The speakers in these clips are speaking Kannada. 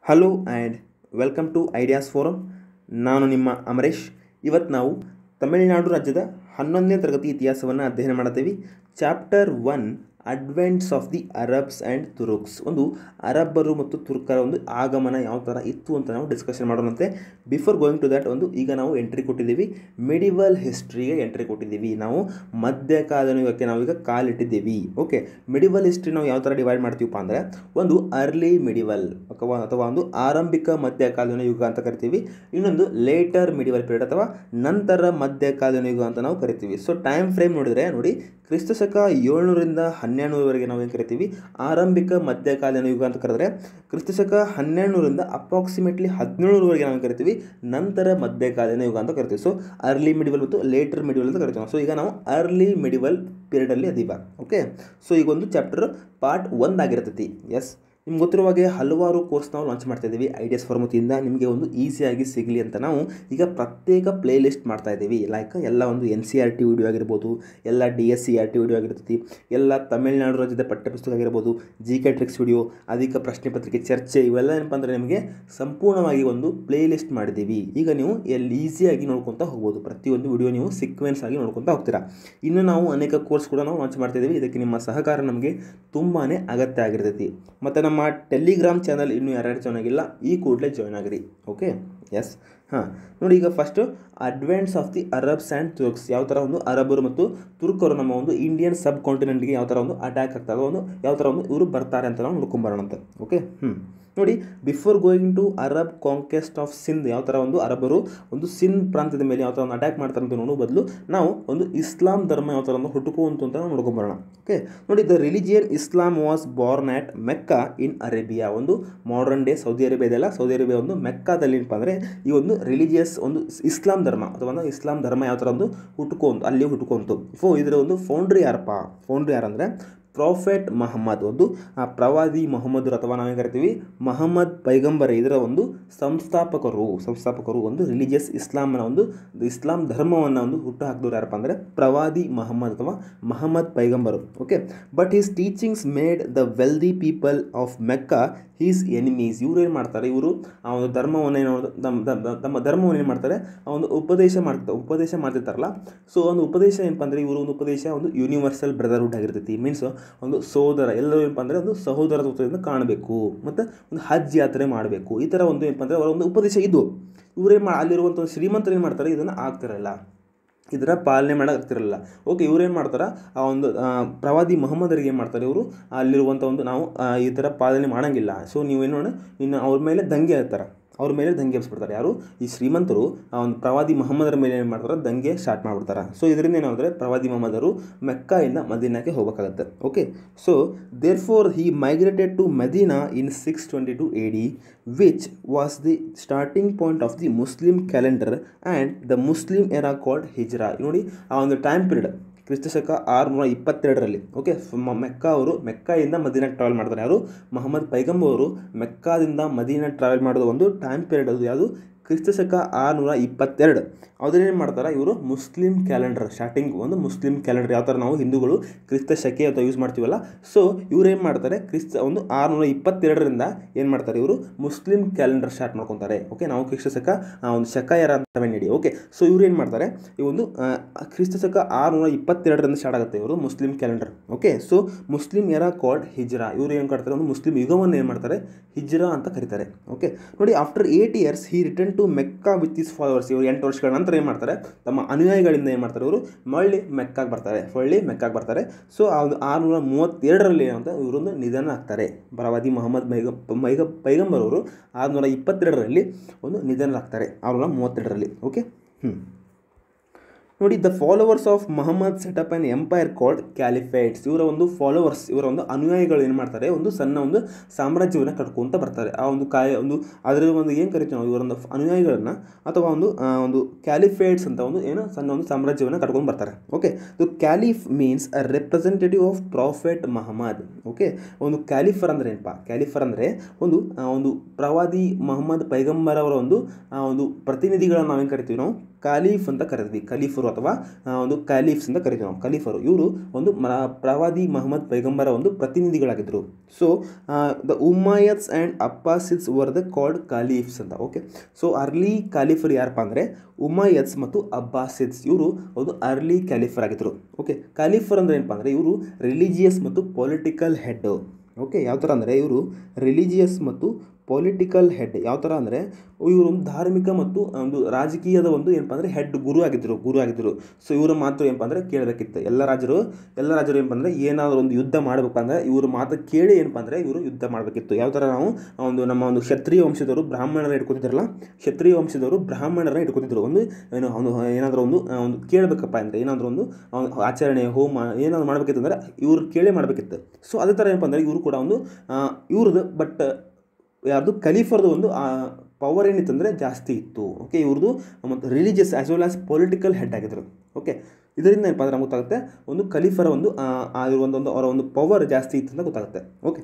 Hello and welcome to ideas forum. ನಾನು ನಿಮ್ಮ ಅಮರೇಶ್. ಇವತ್ತು ನಾವು ತಮಿಳುನಾಡು ರಾಜ್ಯದ 11ನೇ ತರಗತಿ ಇತಿಹಾಸವನ್ನು ಅಧ್ಯಯನ ಮಾಡ್ತೀವಿ. Chapter 1 advents of the Arabs and Turks. ಒಂದು ಅರಬ್ಬರು ಮತ್ತು ತುರ್ಕರ ಒಂದು ಆಗಮನ ಯಾವ ಥರ ಇತ್ತು ಅಂತ ನಾವು ಡಿಸ್ಕಷನ್ ಮಾಡೋಣಂತೆ. ಬಿಫೋರ್ ಗೋಯಿಂಗ್ ಟು ದ್ಯಾಟ್ ಈಗ ನಾವು ಎಂಟ್ರಿ ಕೊಟ್ಟಿದ್ದೀವಿ, ಮೆಡಿವಲ್ ಹಿಸ್ಟ್ರಿಗೆ ಎಂಟ್ರಿ ಕೊಟ್ಟಿದ್ದೀವಿ. ನಾವು ಮಧ್ಯಕಾಲೀನ ಯುಗಕ್ಕೆ ನಾವೀಗ ಕಾಲಿಟ್ಟಿದ್ದೀವಿ. ಓಕೆ, ಮೆಡಿವಲ್ ಹಿಸ್ಟ್ರಿ ನಾವು ಯಾವ ಥರ ಡಿವೈಡ್ ಮಾಡ್ತೀವಪ್ಪ ಅಂದರೆ, ಒಂದು ಅರ್ಲಿ ಮೆಡಿವಲ್ ಅಥವಾ ಒಂದು ಆರಂಭಿಕ ಮಧ್ಯಕಾಲೀನ ಯುಗ ಅಂತ ಕರಿತೀವಿ. ಇನ್ನೊಂದು ಲೇಟರ್ ಮೆಡಿವಲ್ ಪೀರಿಯಡ್ ಅಥವಾ ನಂತರ ಮಧ್ಯಕಾಲೀನ ಯುಗ ಅಂತ ನಾವು ಕರಿತೀವಿ. ಸೊ ಟೈಮ್ ಫ್ರೇಮ್ ನೋಡಿದರೆ ನೋಡಿ, ಕ್ರಿಸ್ತಶಕ 700ರಿಂದ 1200ವರೆಗೆ ನಾವು ಏನು ಕರಿತೀವಿ, ಆರಂಭಿಕ ಮಧ್ಯಕಾಲೀನ ಯುಗ ಅಂತ ಕರೆದ್ರೆ, ಕ್ರಿಸ್ತಶಕ 1200ರಿಂದ ಅಪ್ರಾಕ್ಸಿಮೇಟ್ಲಿ 1700ವರೆಗೆ ನಾವು ಕರಿತೀವಿ ನಂತರ ಮಧ್ಯಕಾಲೀನ ಯುಗ ಅಂತ ಕರಿತೀವಿ. ಸೊ ಅರ್ಲಿ ಮಿಡಿವಲ್ ಮತ್ತು ಲೇಟರ್ ಮಿಡಿವಲ್ ಅಂತ ಕರಿತೀವಿ. ಸೊ ಈಗ ನಾವು ಅರ್ಲಿ ಮಿಡಿವಲ್ ಪೀರಿಯಡಲ್ಲಿ ಅದೀವ. ಓಕೆ, ಸೊ ಈಗ ಒಂದು ಚಾಪ್ಟರ್ ಪಾರ್ಟ್ 1 ಆಗಿರ್ತೈತಿ. ಎಸ್, ನಿಮ್ಗೆ ಗೊತ್ತಿರುವ ಹಾಗೆ ಹಲವಾರು ಕೋರ್ಸ್ ನಾವು ಲಾಂಚ್ ಮಾಡ್ತಾ ಇದ್ದೀವಿ ಐಡಿಯಾಸ್ ಫಾರ್ ವತಿಯಿಂದ. ನಿಮಗೆ ಒಂದು ಈಸಿಯಾಗಿ ಸಿಗಲಿ ಅಂತ ನಾವು ಈಗ ಪ್ರತ್ಯೇಕ ಪ್ಲೇ ಲಿಸ್ಟ್ ಮಾಡ್ತಾ ಇದ್ದೀವಿ. ಲೈಕ್ ಎಲ್ಲ ಒಂದು NCERT ವಿಡಿಯೋ ಆಗಿರ್ಬೋದು, ಎಲ್ಲ DSCERT ವಿಡಿಯೋ ಆಗಿರ್ತೈತಿ, ಎಲ್ಲ ತಮಿಳುನಾಡು ರಾಜ್ಯದ ಪಠ್ಯಪುಸ್ತಕ ಆಗಿರ್ಬೋದು, GK ಟ್ರಿಕ್ಸ್ ವಿಡಿಯೋ, ಅಧಿಕ ಪ್ರಶ್ನೆ ಪತ್ರಿಕೆ ಚರ್ಚೆ, ಇವೆಲ್ಲ ಏನಪ್ಪ ಅಂದರೆ ನಿಮಗೆ ಸಂಪೂರ್ಣವಾಗಿ ಒಂದು ಪ್ಲೇ ಲಿಸ್ಟ್ ಮಾಡಿದ್ದೀವಿ. ಈಗ ನೀವು ಈಸಿಯಾಗಿ ನೋಡ್ಕೊತಾ ಹೋಗ್ಬೋದು. ಪ್ರತಿಯೊಂದು ವಿಡಿಯೋ ನೀವು ಸೀಕ್ವೆನ್ಸ್ ಆಗಿ ನೋಡ್ಕೊತಾ ಹೋಗ್ತೀರಾ. ಇನ್ನು ನಾವು ಅನೇಕ ಕೋರ್ಸ್ ಕೂಡ ನಾವು ಲಾಂಚ್ ಮಾಡ್ತಾ ಇದ್ದೀವಿ. ಇದಕ್ಕೆ ನಿಮ್ಮ ಸಹಕಾರ ನಮಗೆ ತುಂಬಾ ಅಗತ್ಯ ಆಗಿರ್ತೈತಿ. ಮತ್ತು ನಮ್ಮ ಟೆಲಿಗ್ರಾಮ್ ಚಾನಲ್ ಇನ್ನೂ ಯಾರ್ಯಾರು ಜಾಯ್ನ್ ಆಗಿಲ್ಲ, ಈ ಕೂಡಲೇ ಜಾಯ್ನ್ ಆಗಿರಿ. Okay, yes. ನೋಡಿ, ಈಗ first advents of the Arabs and Turks. ಯಾವ ಥರ ಒಂದು ಅರಬರು ಮತ್ತು ತುರ್ಕರು ನಮ್ಮ ಒಂದು ಇಂಡಿಯನ್ ಸಬ್ ಕಾಂಟಿನೆಂಟ್ಗೆ ಯಾವ ಥರ ಒಂದು ಅಟ್ಯಾಕ್ ಆಗ್ತಾರೆ, ಒಂದು ಯಾವ ಥರ ಒಂದು ಇವರು ಬರ್ತಾರೆ ಅಂತ ನಾವು ನೋಡ್ಕೊಂಬರೋಣ ಅಂತ. ಓಕೆ, ನೋಡಿ, before going to Arab conquest of Sindh, ಯಾವ ಥರ ಒಂದು ಅರಬರು ಒಂದು ಸಿಂಧ್ ಪ್ರಾಂತ್ಯದ ಮೇಲೆ ಯಾವ ಥರ ಒಂದು ಅಟ್ಯಾಕ್ ಮಾಡ್ತಾರೆ ಅಂತ ನೋಡೋ ಬದಲು ನಾವು ಒಂದು ಇಸ್ಲಾಂ ಧರ್ಮ ಯಾವ ಥರ ಒಂದು ಹುಟ್ಟುಕುವಂತು ಅಂತ ನಾವು ನೋಡ್ಕೊಂಬರೋಣ. ಓಕೆ, ನೋಡಿ, the religion Islam was born at Mecca in Arabia. ಒಂದು ಮಾಡರ್ನ್ ಡೇ ಸೌದಿ ಅರೇಬಿಯಾ ಇದೆಲ್ಲ, ಸೌದಿ ಅರೇಬಿಯಾ ಒಂದು ಮೆಕ್ಕಾದಲ್ಲಿ ಏನಪ್ಪ ಅಂದರೆ ಈ ಒಂದು ರಿಲಿಜಿಯಸ್ ಒಂದು ಇಸ್ಲಾಂ ಧರ್ಮ ಅಥವಾ ಒಂದು ಇಸ್ಲಾಂ ಧರ್ಮ ಯಾವ ಥರ ಒಂದು ಅಲ್ಲಿ ಹುಟ್ಟುಕೊಂತು. ಇದರ ಒಂದು ಫೌಂಡ್ರಿ ಯಾರಂದರೆ ಪ್ರಾಫೆಟ್ ಮಹಮ್ಮದ್, ಒಂದು ಪ್ರವಾದಿ ಮೊಹಮ್ಮದ್ರು ಅಥವಾ ನಾವೇನು ಕರಿತೀವಿ ಮಹಮ್ಮದ್ ಪೈಗಂಬರ್. ಇದರ ಒಂದು ಸಂಸ್ಥಾಪಕರು ಒಂದು ರಿಲಿಜಿಯಸ್ ಇಸ್ಲಾಂ ಧರ್ಮವನ್ನು ಒಂದು ಹುಟ್ಟು ಹಾಕಿದವರು ಯಾರಪ್ಪ ಅಂದರೆ ಪ್ರವಾದಿ ಮಹಮ್ಮದ್ ಅಥವಾ ಮಹಮ್ಮದ್ ಪೈಗಂಬರು. Okay, but his teachings made the wealthy people of Mecca his enemies. ಇವರು ಏನು ಮಾಡ್ತಾರೆ, ಇವರು ಆ ಒಂದು ಧರ್ಮವನ್ನು ತಮ್ಮ ಧರ್ಮವನ್ನು ಏನು ಮಾಡ್ತಾರೆ, ಆ ಒಂದು ಉಪದೇಶ ಮಾಡ್ತಿರ್ತಾರಲ್ಲ. ಸೊ ಒಂದು ಉಪದೇಶ ಏನಪ್ಪ ಅಂದರೆ, ಇವರು ಒಂದು ಉಪದೇಶ ಒಂದು ಯೂನಿವರ್ಸಲ್ ಬ್ರದರ್ಹುಡ್ ಆಗಿರ್ತೈತಿ. ಮೀನ್ಸ್ ಒಂದು ಸಹೋದರ, ಎಲ್ಲರೂ ಏನಪ್ಪ ಅಂದರೆ ಒಂದು ಸಹೋದರತ್ವದಿಂದ ಕಾಣಬೇಕು ಮತ್ತು ಒಂದು ಹಜ್ ಯಾತ್ರೆ ಮಾಡಬೇಕು. ಈ ಥರ ಒಂದು ಏನಪ್ಪ ಅಂದರೆ ಅವರ ಒಂದು ಉಪದೇಶ ಇದು. ಅಲ್ಲಿರುವಂಥ ಶ್ರೀಮಂತರು ಏನು ಮಾಡ್ತಾರೆ, ಇದನ್ನು ಆಗ್ತಿರಲ್ಲ, ಇದರ ಪಾಲನೆ ಮಾಡೋಕ್ತಿರಲ್ಲ. ಓಕೆ, ಇವ್ರೇನು ಮಾಡ್ತಾರೆ, ಆ ಒಂದು ಪ್ರವಾದಿ ಮೊಹಮ್ಮದರಿಗೆ ಏನು ಮಾಡ್ತಾರೆ, ಇವರು ಅಲ್ಲಿರುವಂಥ ಒಂದು ನಾವು ಈ ಥರ ಪಾಲನೆ ಮಾಡೋಂಗಿಲ್ಲ. ಸೊ ನೀವೇನು ನೋಡಿ, ಇನ್ನು ಅವ್ರ ಮೇಲೆ ದಂಗೆ ಎಬ್ಬಿಸ್ಬಿಡ್ತಾರೆ. ಯಾರು ಈ ಶ್ರೀಮಂತರು ಆ ಒಂದು ಪ್ರವಾದಿ ಮೊಹಮ್ಮದರ ಮೇಲೆ ಏನು ಮಾಡ್ತಾರೆ, ದಂಗೆ ಸ್ಟಾರ್ಟ್ ಮಾಡಿಬಿಡ್ತಾರೆ. ಸೊ ಇದರಿಂದ ಏನಾದರೆ ಪ್ರವಾದಿ ಮೊಹಮ್ಮದರು ಮೆಕ್ಕಾಯಿಂದ ಮದೀನಾಕ್ಕೆ ಹೋಗಬೇಕಾಗತ್ತೆ. Okay, so therefore he migrated to Medina in 622 AD, which was the starting point of the Muslim calendar and the Muslim era called Hijra. ನೋಡಿ, ಆ ಒಂದು ಟೈಮ್ ಪೀರಿಯಡ್ ಕ್ರಿಸ್ತಶಕ 622ರಲ್ಲಿ. ಓಕೆ, ಮೆಕ್ಕಾದಿಂದ ಮದೀನಾಕ್ಕೆ ಟ್ರಾವೆಲ್ ಮಾಡ್ತಾರೆ. ಯಾರು, ಮೊಹಮ್ಮದ್ ಪೈಗಂಬರ್ ಅವರು ಮೆಕ್ಕಾದಿಂದ ಮದೀನಾ ಟ್ರಾವೆಲ್ ಮಾಡೋದು ಒಂದು ಟೈಮ್ ಪೀರಿಯಡ್. ಅದು ಯಾವುದು, ಕ್ರಿಸ್ತಶಕ 622. ಅದ್ರೇನು ಮಾಡ್ತಾರೆ ಇವರು, ಮುಸ್ಲಿಂ ಕ್ಯಾಲೆಂಡರ್ ಸ್ಟಾರ್ಟಿಂಗ್ ಒಂದು ಮುಸ್ಲಿಂ ಕ್ಯಾಲೆಂಡರ್ ಯಾವ ಥರ ನಾವು ಹಿಂದೂಗಳು ಕ್ರಿಸ್ತ ಶಕೆ ಅಥವಾ ಯೂಸ್ ಮಾಡ್ತೀವಲ್ಲ. ಸೊ ಇವ್ರು ಏನು ಮಾಡ್ತಾರೆ, ಒಂದು 622ರಿಂದ ಏನು ಮಾಡ್ತಾರೆ, ಇವರು ಮುಸ್ಲಿಂ ಕ್ಯಾಲೆಂಡರ್ ಸ್ಟಾರ್ಟ್ ಮಾಡ್ಕೊತಾರೆ. ಓಕೆ, ನಾವು ಕ್ರಿಸ್ತಶಕ ಒಂದು ಶಕಾಯರ ಅಂತ ನೀಡಿ. ಓಕೆ, ಸೊ ಇವ್ರು ಏನು ಮಾಡ್ತಾರೆ, ಈ ಒಂದು ಕ್ರಿಸ್ತಶಕ 622ರಿಂದ ಸ್ಟಾರ್ಟ್ ಆಗುತ್ತೆ ಇವರು Muslim calendar. Okay, so Muslim era called Hijra. ಇವರು ಏನು ಮಾಡ್ತಾರೆ, ಒಂದು ಮುಸ್ಲಿಂ ಯುಗವನ್ನು ಏನು ಮಾಡ್ತಾರೆ, ಹಿಜ್ರಾ ಅಂತ ಕರೀತಾರೆ. ಓಕೆ, ನೋಡಿ, after 8 years he return to Mecca with his followers. ಇವರು 8 ವರ್ಷಗಳ ನಂತರ ಏನು ಮಾಡ್ತಾರೆ, ತಮ್ಮ ಅನುಯಾಯಿಗಳಿಂದ ಏನು ಮಾಡ್ತಾರೆ, ಇವರು ಮಳ್ಳಿ ಮೆಕ್ಕಾಗೆ ಬರ್ತಾರೆ. ಸೊ ಆ 632ರಲ್ಲಿ ಏನಂತ ಇವರೊಂದು ನಿಧನ ಆಗ್ತಾರೆ. ಪ್ರವಾದಿ ಮೊಹಮ್ಮದ್ ಪೈಗಂಬರ್ ಅವರು 622ರಲ್ಲಿ ಒಂದು ನಿಧನರಾಗ್ತಾರೆ, 632ರಲ್ಲಿ. ಓಕೆ, ನೋಡಿ, the followers of Muhammad set up an empire called caliphates. ಇವರ ಒಂದು ಫಾಲೋವರ್ಸ್, ಇವರ ಒಂದು ಅನುಯಾಯಿಗಳು ಏನು ಮಾಡ್ತಾರೆ, ಒಂದು ಸಣ್ಣ ಒಂದು ಸಾಮ್ರಾಜ್ಯವನ್ನು ಕಟ್ಕೊಂತ ಬರ್ತಾರೆ. ಆ ಒಂದು ಅದರ ಒಂದು ಏನು ಕರಿತೀವಿ ನಾವು ಇವರೊಂದು ಅನುಯಾಯಿಗಳನ್ನು, ಅಥವಾ ಒಂದು ಕ್ಯಾಲಿಫೇಟ್ಸ್ ಅಂತ ಒಂದು ಸಣ್ಣ ಒಂದು ಸಾಮ್ರಾಜ್ಯವನ್ನು ಕಟ್ಕೊಂಡು ಬರ್ತಾರೆ. Okay, caliph means a representative of prophet Muhammad. Okay, ಒಂದು ಕ್ಯಾಲಿಫರ್ ಅಂದರೆ ಏನಪ್ಪ, ಕ್ಯಾಲಿಫರ್ ಅಂದರೆ ಒಂದು ಪ್ರವಾದಿ ಮೊಹಮ್ಮದ್ ಪೈಗಂಬರ್ ಅವರ ಒಂದು ಪ್ರತಿನಿಧಿಗಳನ್ನು ನಾವೇನು ಕರಿತೀವಿ, ನಾವು ಕಾಲಿಫ್ ಅಂತ ಕರಿತೀವಿ. ಖಲೀಫರು ಅಥವಾ ಒಂದು ಕ್ಯಾಲಿಫ್ಸ್ ಅಂತ ಕರಿತೀವಿ ನಾವು. ಖಲೀಫರು ಇವರು ಒಂದು ಪ್ರವಾದಿ ಮಹಮ್ಮದ್ ಪೈಗಂಬರ ಒಂದು ಪ್ರತಿನಿಧಿಗಳಾಗಿದ್ದರು. So the Umayyads and Abbasids were the called caliphs ಅಂತ. ಓಕೆ, ಸೊ ಅರ್ಲಿ ಕ್ಯಾಲಿಫರ್ ಯಾರಪ್ಪ ಅಂದರೆ ಉಮ್ಮಯ್ಯದ್ಸ್ ಮತ್ತು ಅಬ್ಬಾಸಿದ್ಸ್, ಇವರು ಒಂದು ಅರ್ಲಿ ಕ್ಯಾಲಿಫರ್ ಆಗಿದ್ದರು. ಓಕೆ, ಕ್ಯಾಲಿಫರ್ ಅಂದರೆ ಏನಪ್ಪ ಅಂದರೆ ಇವರು ರಿಲಿಜಿಯಸ್ ಮತ್ತು ಪೊಲಿಟಿಕಲ್ ಹೆಡ್. ಓಕೆ, ಯಾವ ಥರ ಅಂದರೆ ಇವರು ರಿಲಿಜಿಯಸ್ ಮತ್ತು ಪೊಲಿಟಿಕಲ್ ಹೆಡ್. ಯಾವ ಥರ ಅಂದರೆ ಇವರು ಒಂದು ಧಾರ್ಮಿಕ ಮತ್ತು ಒಂದು ರಾಜಕೀಯದ ಒಂದು ಏನಪ್ಪ ಅಂದರೆ ಹೆಡ್ ಗುರು ಆಗಿದ್ದರು. ಸೊ ಇವರು ಮಾತ್ರ ಏನಪ್ಪ ಅಂದರೆ ಕೇಳಬೇಕಿತ್ತು. ಎಲ್ಲ ರಾಜರು ಏನಪ್ಪ ಅಂದರೆ ಏನಾದರೂ ಒಂದು ಯುದ್ಧ ಮಾಡಬೇಕು ಅಂದರೆ ಇವರು ಮಾತು ಕೇಳಿ ಏನಪ್ಪ ಅಂದರೆ ಇವರು ಯುದ್ಧ ಮಾಡಬೇಕಿತ್ತು. ಯಾವ ಥರ ನಾವು ನಮ್ಮ ಒಂದು ಕ್ಷತ್ರಿಯ ವಂಶದವರು ಬ್ರಾಹ್ಮಣರ ಇಟ್ಕೊತಿದ್ರಲ್ಲ, ಕ್ಷತ್ರಿಯ ವಂಶದವರು ಬ್ರಾಹ್ಮಣರ ಇಟ್ಕೊತಿದ್ರು. ಏನಾದರೂ ಒಂದು ಕೇಳಬೇಕಪ್ಪ ಅಂದರೆ ಏನಾದರೂ ಒಂದು ಆಚರಣೆ ಹೋಮ ಏನಾದರೂ ಮಾಡಬೇಕಿತ್ತು ಅಂದರೆ ಇವ್ರು ಕೇಳೇ ಮಾಡಬೇಕಿತ್ತು. ಸೊ ಅದೇ ಥರ ಏನಪ್ಪ ಅಂದರೆ ಇವರು ಕೂಡ ಒಂದು ಇವ್ರದ್ದು ಬಟ್ ಯಾರ್ದು ಖಲೀಫರ್ದು ಒಂದು ಪವರ್ ಏನಿತ್ತಂದರೆ ಜಾಸ್ತಿ ಇತ್ತು. ಓಕೆ, ಇವ್ರದ್ದು ಮತ್ತು religious as well as political head ಆಗಿದ್ರು. ಓಕೆ, ಇದರಿಂದ ಏನಪ್ಪ ಅಂದರೆ ನಮ್ಗೆ ಗೊತ್ತಾಗುತ್ತೆ ಒಂದು ಖಲೀಫರ ಒಂದು ಅವರ ಒಂದು ಪವರ್ ಜಾಸ್ತಿ ಇತ್ತು ಅಂತ ಗೊತ್ತಾಗುತ್ತೆ. ಓಕೆ,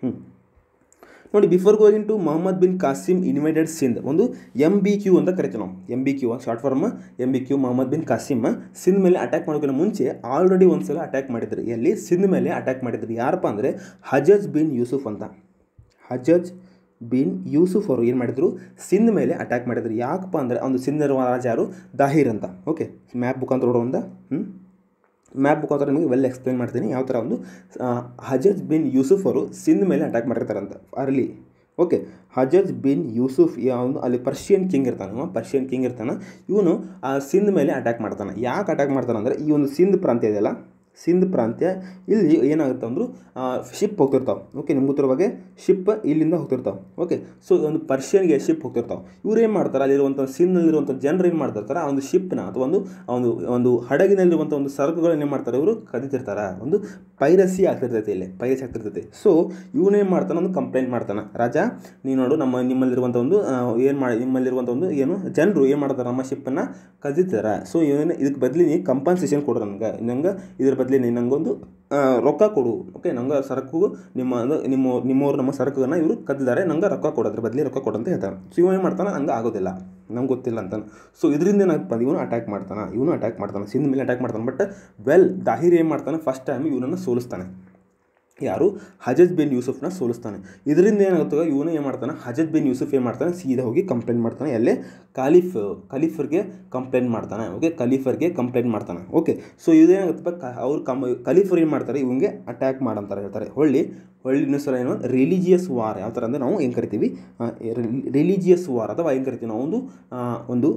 ನೋಡಿ, before going to Muhammad bin Qasim invaded Sindh, ಒಂದು MBQ ಅಂತ ಕರಿತೀವಿ ನಾವು. MBQ short form MBQ. Muhammad bin Qasim Sindh ಮೇಲೆ ಅಟ್ಯಾಕ್ ಮಾಡೋಕ್ಕಿಂತ ಮುಂಚೆ ಆಲ್ರೆಡಿ ಒಂದು ಸಲ ಅಟ್ಯಾಕ್ ಮಾಡಿದ್ರು. ಎಲ್ಲಿ? ಸಿಂಧ್ ಮೇಲೆ ಅಟ್ಯಾಕ್ ಮಾಡಿದ್ರು. ಯಾರಪ್ಪ ಅಂದರೆ ಹಜಜ್ ಬಿನ್ ಯೂಸುಫ್ ಅಂತ. ಹಜಜ್ ಬಿನ್ ಯೂಸುಫ್ ಅವರು ಏನು ಮಾಡಿದರು? ಸಿಂಧ್ ಮೇಲೆ ಅಟ್ಯಾಕ್ ಮಾಡಿದರು. ಯಾಕಪ್ಪ ಅಂದರೆ ಒಂದು ಸಿಂಧ್ ರಾಜ ಯಾರು? ದಾಹಿರ್ ಅಂತ. ಓಕೆ, ಮ್ಯಾಪ್ ಮುಖಾಂತರ ನೋಡೋಣ. ಮ್ಯಾಪ್ ಮುಖಾಂತರ ನಿಮಗೆ ವೆಲ್ ಎಕ್ಸ್ಪ್ಲೇನ್ ಮಾಡ್ತೀನಿ ಯಾವ ಥರ ಒಂದು ಹಜಜ್ ಬಿನ್ ಯೂಸುಫ್ ಅವರು ಸಿಂಧ್ ಮೇಲೆ ಅಟ್ಯಾಕ್ ಮಾಡಿರ್ತಾರಂತ early. Okay, Hajjaj bin Yusuf ಯಾವುದು ಅಲ್ಲಿ ಪರ್ಷಿಯನ್ ಕಿಂಗ್ ಇರ್ತಾನೆ. ಇವನು ಆ ಸಿಂಧ್ ಮೇಲೆ ಅಟ್ಯಾಕ್ ಮಾಡ್ತಾನೆ. ಯಾಕೆ ಅಟ್ಯಾಕ್ ಮಾಡ್ತಾನೆ ಅಂದರೆ ಈ ಒಂದು ಸಿಂಧ್ ಪ್ರಾಂತ್ಯ ಇದೆಯಲ್ಲ, ಸಿಂಧ್ ಪ್ರಾಂತ್ಯ ಇಲ್ಲಿ ಏನಾಗುತ್ತೆ ಅಂದರು ಶಿಪ್ ಹೋಗ್ತಿರ್ತಾವೆ. ಓಕೆ, ನಿಮ್ಗೆ ಗೊತ್ತಿರೋ ಬಗ್ಗೆ ಶಿಪ್ ಇಲ್ಲಿಂದ ಹೋಗ್ತಿರ್ತಾವೆ. ಓಕೆ, ಸೊ ಒಂದು ಪರ್ಷಿಯನ್ಗೆ ಶಿಪ್ ಹೋಗ್ತಿರ್ತಾವೆ. ಇವ್ರು ಏನು ಮಾಡ್ತಾರೆ, ಅಲ್ಲಿರುವಂಥ ಸಿಂಧ್ನಲ್ಲಿರುವಂಥ ಜನರು ಏನು ಮಾಡ್ತಿರ್ತಾರೆ, ಆ ಒಂದು ಶಿಪ್ನ ಅಥವಾ ಒಂದು ಹಡಗಿನಲ್ಲಿರುವಂಥ ಒಂದು ಸರಕುಗಳನ್ನ ಏನು ಮಾಡ್ತಾರೆ, ಇವರು ಕದಿತಿರ್ತಾರೆ. ಒಂದು ಪೈರಸಿ ಆಗ್ತಿರ್ತೈತೆ. ಸೊ ಇವನೇನು ಮಾಡ್ತಾನೆ, ಒಂದು ಕಂಪ್ಲೇಂಟ್ ಮಾಡ್ತಾನೆ. ರಾಜ, ನೀವು ನೋಡು ನಿಮ್ಮಲ್ಲಿರುವಂಥ ಒಂದು ನಿಮ್ಮಲ್ಲಿರುವಂಥ ಒಂದು ಜನರು ಏನು ಮಾಡ್ತಾರೆ, ನಮ್ಮ ಶಿಪ್ಪನ್ನು ಕದಿತಾರೆ. ಸೊ ಇದಕ್ಕೆ ಬದಲಿ ನೀವು ಕಂಪನ್ಸೇಷನ್ ಕೊಡು ನಂಗೆ ಇದ್ರ ಬದಲಿ ನಂಗೊಂದು ರೊಕ್ಕ ಕೊಡು. ಓಕೆ, ನಂಗೆ ಸರಕು ನಿಮ್ಮವ್ರು ನಮ್ಮ ಸರಕನ್ನು ಇವರು ಕದ್ದಿದ್ದಾರೆ, ನಂಗೆ ರೊಕ್ಕ ಕೊಡೋದ್ರ ಬದಲಿ ರೊಕ್ಕ ಕೊಡು ಅಂತ ಹೇಳ್ತಾನೆ. ಸೊ ಇವನು ಏನು ಮಾಡ್ತಾನೆ, ನಂಗೆ ಆಗೋದಿಲ್ಲ, ನಂಗೆ ಗೊತ್ತಿಲ್ಲ ಅಂತಾನೆ. ಸೊ ಇದರಿಂದ ಏನಾಗ್ತದೆ, ಇವನು ಅಟ್ಯಾಕ್ ಮಾಡ್ತಾನೆ, ಸಿಂಧ್ ಮೇಲೆ ಅಟ್ಯಾಕ್ ಮಾಡ್ತಾನೆ. ಬಟ್ ದಾಹಿರ್ ಏನು ಮಾಡ್ತಾನೆ, ಫಸ್ಟ್ ಟೈಮ್ ಇವನನ್ನು ಸೋಲಿಸ್ತಾನೆ. ಯಾರು? ಹಜಜ್ ಬಿನ್ ಯೂಸುಫ್ನ ಸೋಲಿಸ್ತಾನೆ. ಇದರಿಂದ ಏನಾಗುತ್ತೆ, ಇವನು ಏನು ಮಾಡ್ತಾನೆ, ಹಜಜ್ ಬಿನ್ ಯೂಸುಫ್ ಏನು ಮಾಡ್ತಾನೆ, ಸೀದಾ ಹೋಗಿ ಕಂಪ್ಲೇಂಟ್ ಮಾಡ್ತಾನೆ. ಎಲ್ಲೇ? ಖಲೀಫರ್ಗೆ ಕಂಪ್ಲೇಂಟ್ ಮಾಡ್ತಾನೆ. ಓಕೆ, ಖಲೀಫರ್ಗೆ ಕಂಪ್ಲೇಂಟ್ ಮಾಡ್ತಾನೆ. ಓಕೆ, ಸೊ ಇದೇನಾಗುತ್ತಪ್ಪ, ಅವ್ರು ಖಲೀಫರ್ ಏನು ಮಾಡ್ತಾರೆ, ಇವಂಗೆ ಅಟ್ಯಾಕ್ ಮಾಡಂತಾರೆ ಹೇಳ್ತಾರೆ. ಹೊಳ್ಳಿ ಇನ್ನೂ ಸಲ ಏನು, ರಿಲಿಜಿಯಸ್ ವಾರ್. ಯಾವ ಥರ ಅಂದರೆ ನಾವು ಏನು ಕರಿತೀವಿ, ರಿಲಿಜಿಯಸ್ ವಾರ್ ಅಥವಾ ಏನು ಕರಿತೀವಿ ನಾವು ಒಂದು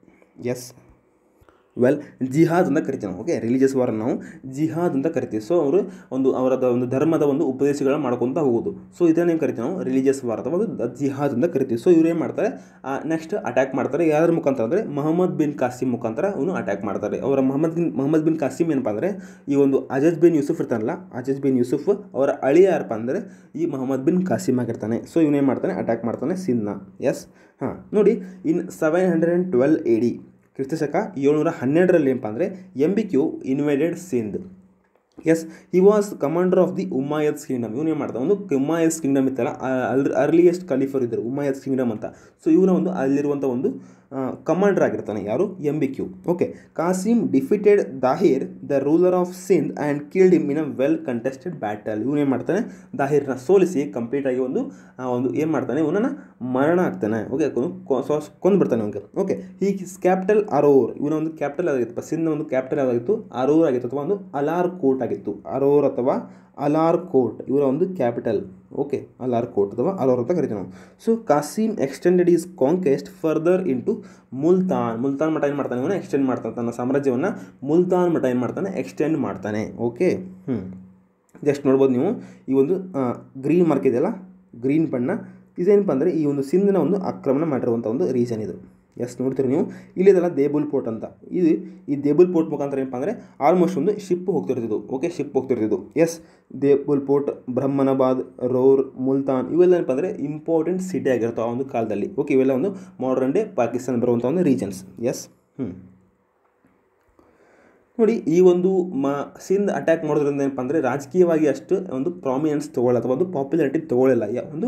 ಜಿಹಾದ್ ಅಂತ ಕರಿತೀವಿ ನಾವು. ಓಕೆ, ರಿಲಿಜಿಯಸ್ ವಾರ್ ನಾವು ಜಿಹಾದ್ ಅಂತ ಕರಿತೀವಿ. ಸೊ ಅವರು ಅವರದ ಒಂದು ಧರ್ಮದ ಒಂದು ಉಪದೇಶಗಳನ್ನ ಮಾಡ್ಕೊತಾ ಹೋಗೋದು. ಸೊ ಇದನ್ನೇನು ಕರಿತೀವಿ ನಾವು, ರಿಲಿಜಿಯಸ್ ವಾರ್ ಅಥವಾ ಒಂದು ಜಿಹಾದ್ ಅಂತ ಕರಿತೀವಿ. ಸೊ ಇವ್ರು ಏನು ಮಾಡ್ತಾರೆ, ನೆಕ್ಸ್ಟ್ ಅಟ್ಯಾಕ್ ಮಾಡ್ತಾರೆ. ಯಾರ ಮುಖಾಂತರ ಅಂದರೆ ಮೊಹಮ್ಮದ್ ಬಿನ್ ಕಾಸಿಮ್ ಮುಖಾಂತರ ಅವನು ಅಟ್ಯಾಕ್ ಮಾಡ್ತಾರೆ. ಅವರ ಮೊಹಮ್ಮದ್ ಬಿನ್ ಕಾಸಿಮ್ ಏನಪ್ಪ ಅಂದರೆ ಈ ಒಂದು ಹಜಜ್ ಬಿನ್ ಯೂಸುಫ್ ಇರ್ತಾನಲ್ಲ, ಹಜಜ್ ಬಿನ್ ಯೂಸುಫ್ ಅವರ ಅಳಿಯ ಯಾರಪ್ಪ ಅಂದರೆ ಈ ಮೊಹಮ್ಮದ್ ಬಿನ್ ಕಾಸಿಮ್ ಆಗಿರ್ತಾನೆ. ಸೊ ಇವನೇನು ಮಾಡ್ತಾನೆ, ಅಟ್ಯಾಕ್ ಮಾಡ್ತಾನೆ ಸಿಂಧ್ನ. ನೋಡಿ, ಇನ್ 712 AD ಕ್ರಿಸ್ತಶಕ 712ರಲ್ಲಿ ಏನಪ್ಪ ಅಂದರೆ MBQ invaded Sindh. He was commander of the Umayyads kingdom. ಇವನು ಏನು ಮಾಡ್ತಾನೆ, ಒಂದು ಉಮ್ಮಯ್ಯದ್ಸ್ ಕಿಂಗ್ಡಮ್ ಇತ್ತಲ್ಲ, ಅರ್ಲಿಯೆಸ್ಟ್ ಖಲೀಫರ್ ಇದ್ದರು ಉಮ್ಮಯ್ಯದ್ಸ್ ಕಿಂಗ್ಡಮ್ ಅಂತ. ಸೊ ಇವನ ಒಂದು ಅಲ್ಲಿರುವಂಥ ಒಂದು ಕಮಾಂಡರ್ ಆಗಿರ್ತಾನೆ. ಯಾರು? MBQ. Okay, Qasim defeated Dahir the ruler of Sindh and killed him in a well contested battle. ಇವನು ಏನು ಮಾಡ್ತಾನೆ, ದಾಹಿರ್ನ ಸೋಲಿಸಿ ಕಂಪ್ಲೀಟಾಗಿ ಒಂದು ಏನು ಮಾಡ್ತಾನೆ, ಇವನನ್ನು ಮರಣ ಆಗ್ತಾನೆ. ಓಕೆ, ಕೊಂದುಬಿಡ್ತಾನೆ ಅವನಿಗೆ. Okay, his capital Aror. ಇವನ ಒಂದು ಕ್ಯಾಪಿಟಲ್ ಆಗಿತ್ತು, ಸಿಂಧ್ನ ಒಂದು ಕ್ಯಾಪಿಟಲ್ ಯಾವುದಾಗಿತ್ತು, ಅರೋರ್ ಆಗಿತ್ತು ಅಥವಾ ಒಂದು ಅಲಾರ್ ಕೋಟ್ ಆಗಿತ್ತು. ಅರೋರ್ ಅಥವಾ ಅಲಾರ್ ಕೋಟ್ ಇವರ ಒಂದು ಕ್ಯಾಪಿಟಲ್. ಓಕೆ, ಅಲಾರ್ ಕೋಟ್ ಅಥವಾ ಅಲೋರ್ ಅಂತ ಕರಿತೀವಿ ನಾವು. So Qasim extended his conquest further into Multan ಮಠ ಏನು ಮಾಡ್ತಾನೆ, ಇವನು ಎಕ್ಸ್ಟೆಂಡ್ ಮಾಡ್ತಾನೆ ತನ್ನ ಸಾಮ್ರಾಜ್ಯವನ್ನು. ಮುಲ್ತಾನ್ ಮಠ ಏನು ಮಾಡ್ತಾನೆ, ಎಕ್ಸ್ಟೆಂಡ್ ಮಾಡ್ತಾನೆ. ಓಕೆ, ಜಸ್ಟ್ ನೋಡ್ಬೋದು ನೀವು ಈ ಒಂದು ಗ್ರೀನ್ ಮಾರ್ಕ್ ಇದೆಯಲ್ಲ, ಗ್ರೀನ್ ಬಣ್ಣ, ಇದೇನಪ್ಪ ಅಂದರೆ ಈ ಒಂದು ಸಿಂಧ್ನ ಒಂದು ಆಕ್ರಮಣ ಮಾಡಿರುವಂಥ ಒಂದು ರೀಸನ್ ಇದು. ನೋಡ್ತೀರಿ ನೀವು, ಇಲ್ಲಿದೆಲ್ಲ ದೇಬುಲ್ ಪೋರ್ಟ್ ಅಂತ. ಈ ದೇಬುಲ್ ಪೋರ್ಟ್ ಮುಖಾಂತರ ಏನಪ್ಪ ಅಂದರೆ ಆಲ್ಮೋಸ್ಟ್ ಒಂದು ಶಿಪ್ ಹೋಗ್ತಿರ್ತಿದ್ದು. ಓಕೆ, ಶಿಪ್ ಹೋಗ್ತಿರ್ತಿದ್ದು. ದೇಬುಲ್ ಪೋರ್ಟ್, ಬ್ರಹ್ಮನಾಬಾದ್, ರೋರ್, ಮುಲ್ತಾನ್ ಇವೆಲ್ಲ ಏನಪ್ಪ ಅಂದರೆ ಇಂಪಾರ್ಟೆಂಟ್ ಸಿಟಿ ಆಗಿರ್ತಾವೆ ಆ ಒಂದು ಕಾಲದಲ್ಲಿ. ಓಕೆ, ಇವೆಲ್ಲ ಒಂದು ಮಾಡರ್ನ್ ಡೇ ಪಾಕಿಸ್ತಾನ ಬರುವಂಥ ಒಂದು ರೀಜನ್ಸ್. ನೋಡಿ, ಈ ಒಂದು ಸಿಂಧ್ ಅಟ್ಯಾಕ್ ಮಾಡೋದ್ರಿಂದ ಏನಪ್ಪ ಅಂದರೆ ರಾಜಕೀಯವಾಗಿ ಅಷ್ಟು ಒಂದು ಪ್ರಾಮಿನೆನ್ಸ್ ತೊಗೊಳ್ಳೋ ಅಥವಾ ಒಂದು ಪಾಪ್ಯುಲಾರಿಟಿ ತೊಗೊಳ್ಳಿಲ್ಲ. ಒಂದು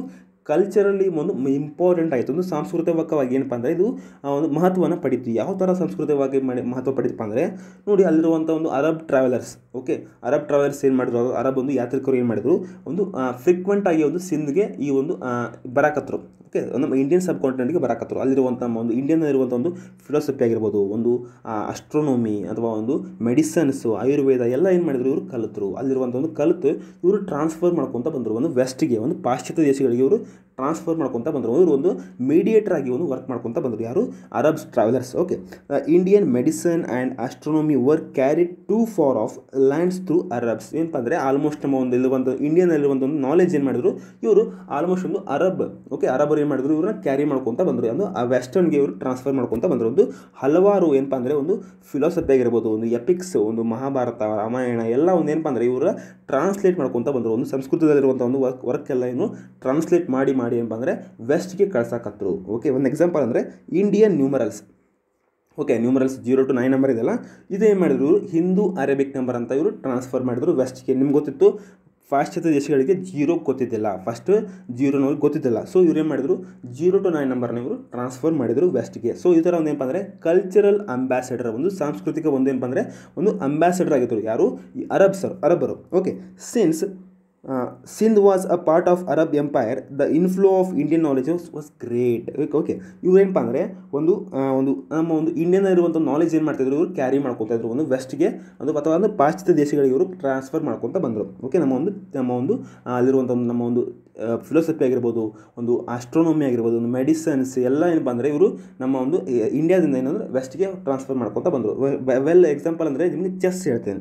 ಕಲ್ಚರಲ್ಲಿ ಒಂದು ಇಂಪಾರ್ಟೆಂಟ್ ಆಯಿತು, ಒಂದು ಸಾಂಸ್ಕೃತಿಕವಾಗಿ ಏನಪ್ಪ ಅಂದರೆ ಇದು ಒಂದು ಮಹತ್ವವನ್ನು ಪಡೀತು. ಯಾವ ಥರ ಸಾಂಸ್ಕೃತಿಕವಾಗಿ ಮಹತ್ವ ಪಡೀತಪ್ಪ ಅಂದರೆ ನೋಡಿ, ಅಲ್ಲಿರುವಂಥ ಒಂದು Arab travellers, okay, Arab travellers ಏನು ಮಾಡಿದ್ರು, ಅರಬ್ ಒಂದು ಯಾತ್ರಿಕರು ಏನು ಮಾಡಿದರು, ಒಂದು ಫ್ರೀಕ್ವೆಂಟ್ ಆಗಿ ಒಂದು ಸಿಂಧ್ಗೆ ಈ ಒಂದು ಬರಾಕತ್ರು, ಓಕೆ, ನಮ್ಮ ಇಂಡಿಯನ್ ಸಬ್ ಕಾಂಟಿನೆಂಟ್ಗೆ ಬರಾಕತ್ರು. ಅಲ್ಲಿರುವಂಥ ಒಂದು ಇಂಡಿಯನ್ನಲ್ಲಿರುವಂಥ ಒಂದು ಫಿಲಾಸಫಿ ಆಗಿರ್ಬೋದು, ಒಂದು ಅಸ್ಟ್ರೋನಮಿ ಅಥವಾ ಒಂದು ಮೆಡಿಸನ್ಸು, ಆಯುರ್ವೇದ ಎಲ್ಲ ಏನು ಮಾಡಿದ್ರು, ಇವರು ಕಲಿತರು. ಅಲ್ಲಿರುವಂಥ ಒಂದು ಕಲಿತು ಇವರು ಟ್ರಾನ್ಸ್ಫರ್ ಮಾಡ್ಕೊತ ಬಂದರು, ಒಂದು ವೆಸ್ಟ್ಗೆ, ಒಂದು ಪಾಶ್ಚಾತ್ಯ ದೇಶಗಳಿಗೆ ಇವರು ಟ್ರಾನ್ಸ್ಫರ್ ಮಾಡ್ಕೊತ ಬಂದರು. ಇವರು ಒಂದು ಮೀಡಿಯೇಟರ್ ಆಗಿ ಒಂದು ವರ್ಕ್ ಮಾಡ್ಕೊತ ಬಂದರು, ಯಾರು, Arabs travellers. Okay, Indian medicine and astronomy were carried to far off lands through Arabs. ಏನಪ್ಪ ಅಂದರೆ ಆಲ್ಮೋಸ್ಟ್ ನಮ್ಮ ಒಂದು ಇಲ್ಲಿರುವಂಥ ಇಂಡಿಯನ್ನಲ್ಲಿರುವಂಥ ಒಂದು ನಾಲೆಜ್ ಏನು ಮಾಡಿದ್ರು, ಇವರು ಆಲ್ಮೋಸ್ಟ್ ಒಂದು ಅರಬ್, ಓಕೆ, ಅರಬರು ಏನು ಮಾಡಿದ್ರು, ಇವ್ರನ್ನ ಕ್ಯಾರಿ ಮಾಡ್ಕೊತ ಬಂದರು, ಒಂದು ಆ ವೆಸ್ಟರ್ನ್ಗೆ ಇವರು ಟ್ರಾನ್ಸ್ಫರ್ ಮಾಡ್ಕೊತ ಬಂದರು. ಒಂದು ಹಲವಾರು ಏನಪ್ಪ ಅಂದರೆ ಒಂದು ಫಿಲಾಸಫಿ ಆಗಿರ್ಬೋದು, ಒಂದು ಎಪಿಕ್ಸ್, ಒಂದು ಮಹಾಭಾರತ, ರಾಮಾಯಣ ಎಲ್ಲ ಒಂದು ಏನಪ್ಪ ಅಂದರೆ ಇವರ ಟ್ರಾನ್ಸ್ಲೇಟ್ ಮಾಡ್ಕೊತ ಬಂದರು. ಒಂದು ಸಂಸ್ಕೃತದಲ್ಲಿರುವಂಥ ಒಂದು ವರ್ಕ್ ಎಲ್ಲ ಏನು ಟ್ರಾನ್ಸ್ಲೇಟ್ ಮಾಡಿ ಏನಪ್ಪ ಅಂದರೆ ವೆಸ್ಟ್ಗೆ ಕಳ್ಸಕತ್ತರು. ಓಕೆ, ಒಂದು ಎಕ್ಸಾಂಪಲ್ ಅಂದರೆ Indian numerals, okay, numerals 0 to 9 number ಇದೆಲ್ಲ, ಇದೇನು ಮಾಡಿದ್ರು, ಹಿಂದೂ ಅರೇಬಿಕ್ ನಂಬರ್ ಅಂತ ಇವರು ಟ್ರಾನ್ಸ್ಫರ್ ಮಾಡಿದ್ರು ವೆಸ್ಟ್ಗೆ. ನಿಮ್ಗೆ ಗೊತ್ತಿತ್ತು, ಪಾಶ್ಚಾತ್ಯ ದೇಶಗಳಿಗೆ 0 ಗೊತ್ತಿದ್ದಿಲ್ಲ, ಫಸ್ಟ್ 0 ಗೊತ್ತಿದ್ದಿಲ್ಲ. ಸೊ ಇವ್ರು ಏನು ಮಾಡಿದ್ರು, 0 to 9 ನಂಬರ್ನ ಇವರು ಟ್ರಾನ್ಸ್ಫರ್ ಮಾಡಿದರು ವೆಸ್ಟ್ಗೆ. ಸೊ ಈ ಥರ ಒಂದು ಏನಪ್ಪ ಅಂದರೆ ಕಲ್ಚರಲ್ ಅಂಬಾಸಿಡರ್, ಒಂದು ಸಾಂಸ್ಕೃತಿಕ ಒಂದು ಏನಪ್ಪ ಅಂದರೆ ಒಂದು ಅಂಬಾಸಿಡರ್ ಆಗಿದ್ದರು, ಯಾರು, ಈ ಅರಬರು. Okay, since Sindh was a part of Arab Empire, the inflow of Indian knowledge was great. Okay, ಇವ್ರು ಏನಪ್ಪ ಅಂದರೆ ಒಂದು ನಮ್ಮ ಒಂದು ಇಂಡಿಯನ್ ಇರುವಂಥ ನಾಲೆಜ್ ಏನು ಮಾಡ್ತಾಯಿದ್ರು, ಇವರು ಕ್ಯಾರಿ ಮಾಡ್ಕೊತಾ ಇದ್ರು ಒಂದು ವೆಸ್ಟ್ಗೆ, ಒಂದು ಅಥವಾ ಒಂದು ಪಾಶ್ಚಾತ್ಯ ದೇಶಗಳಿಗೆ ಇವರು ಟ್ರಾನ್ಸ್ಫರ್ ಮಾಡ್ಕೊತ ಬಂದರು. ಓಕೆ, ನಮ್ಮ ಒಂದು ಅಲ್ಲಿರುವಂಥ ಒಂದು ನಮ್ಮ ಒಂದು ಫಿಲಾಸಫಿ ಆಗಿರ್ಬೋದು, ಒಂದು ಆಸ್ಟ್ರೋನಮಿ ಆಗಿರ್ಬೋದು, ಒಂದು ಮೆಡಿಸನ್ಸ್ ಎಲ್ಲ ಏನಪ್ಪ ಅಂದರೆ ಇವರು ನಮ್ಮ ಒಂದು ಇಂಡಿಯಾದಿಂದ ಏನಂದರೆ ವೆಸ್ಟ್ಗೆ ಟ್ರಾನ್ಸ್ಫರ್ ಮಾಡ್ಕೊತ ಬಂದರು. ವೆಲ್ ಎಕ್ಸಾಂಪಲ್ ಅಂದರೆ ನಿಮಗೆ ಚೆಸ್ ಹೇಳ್ತೇನೆ.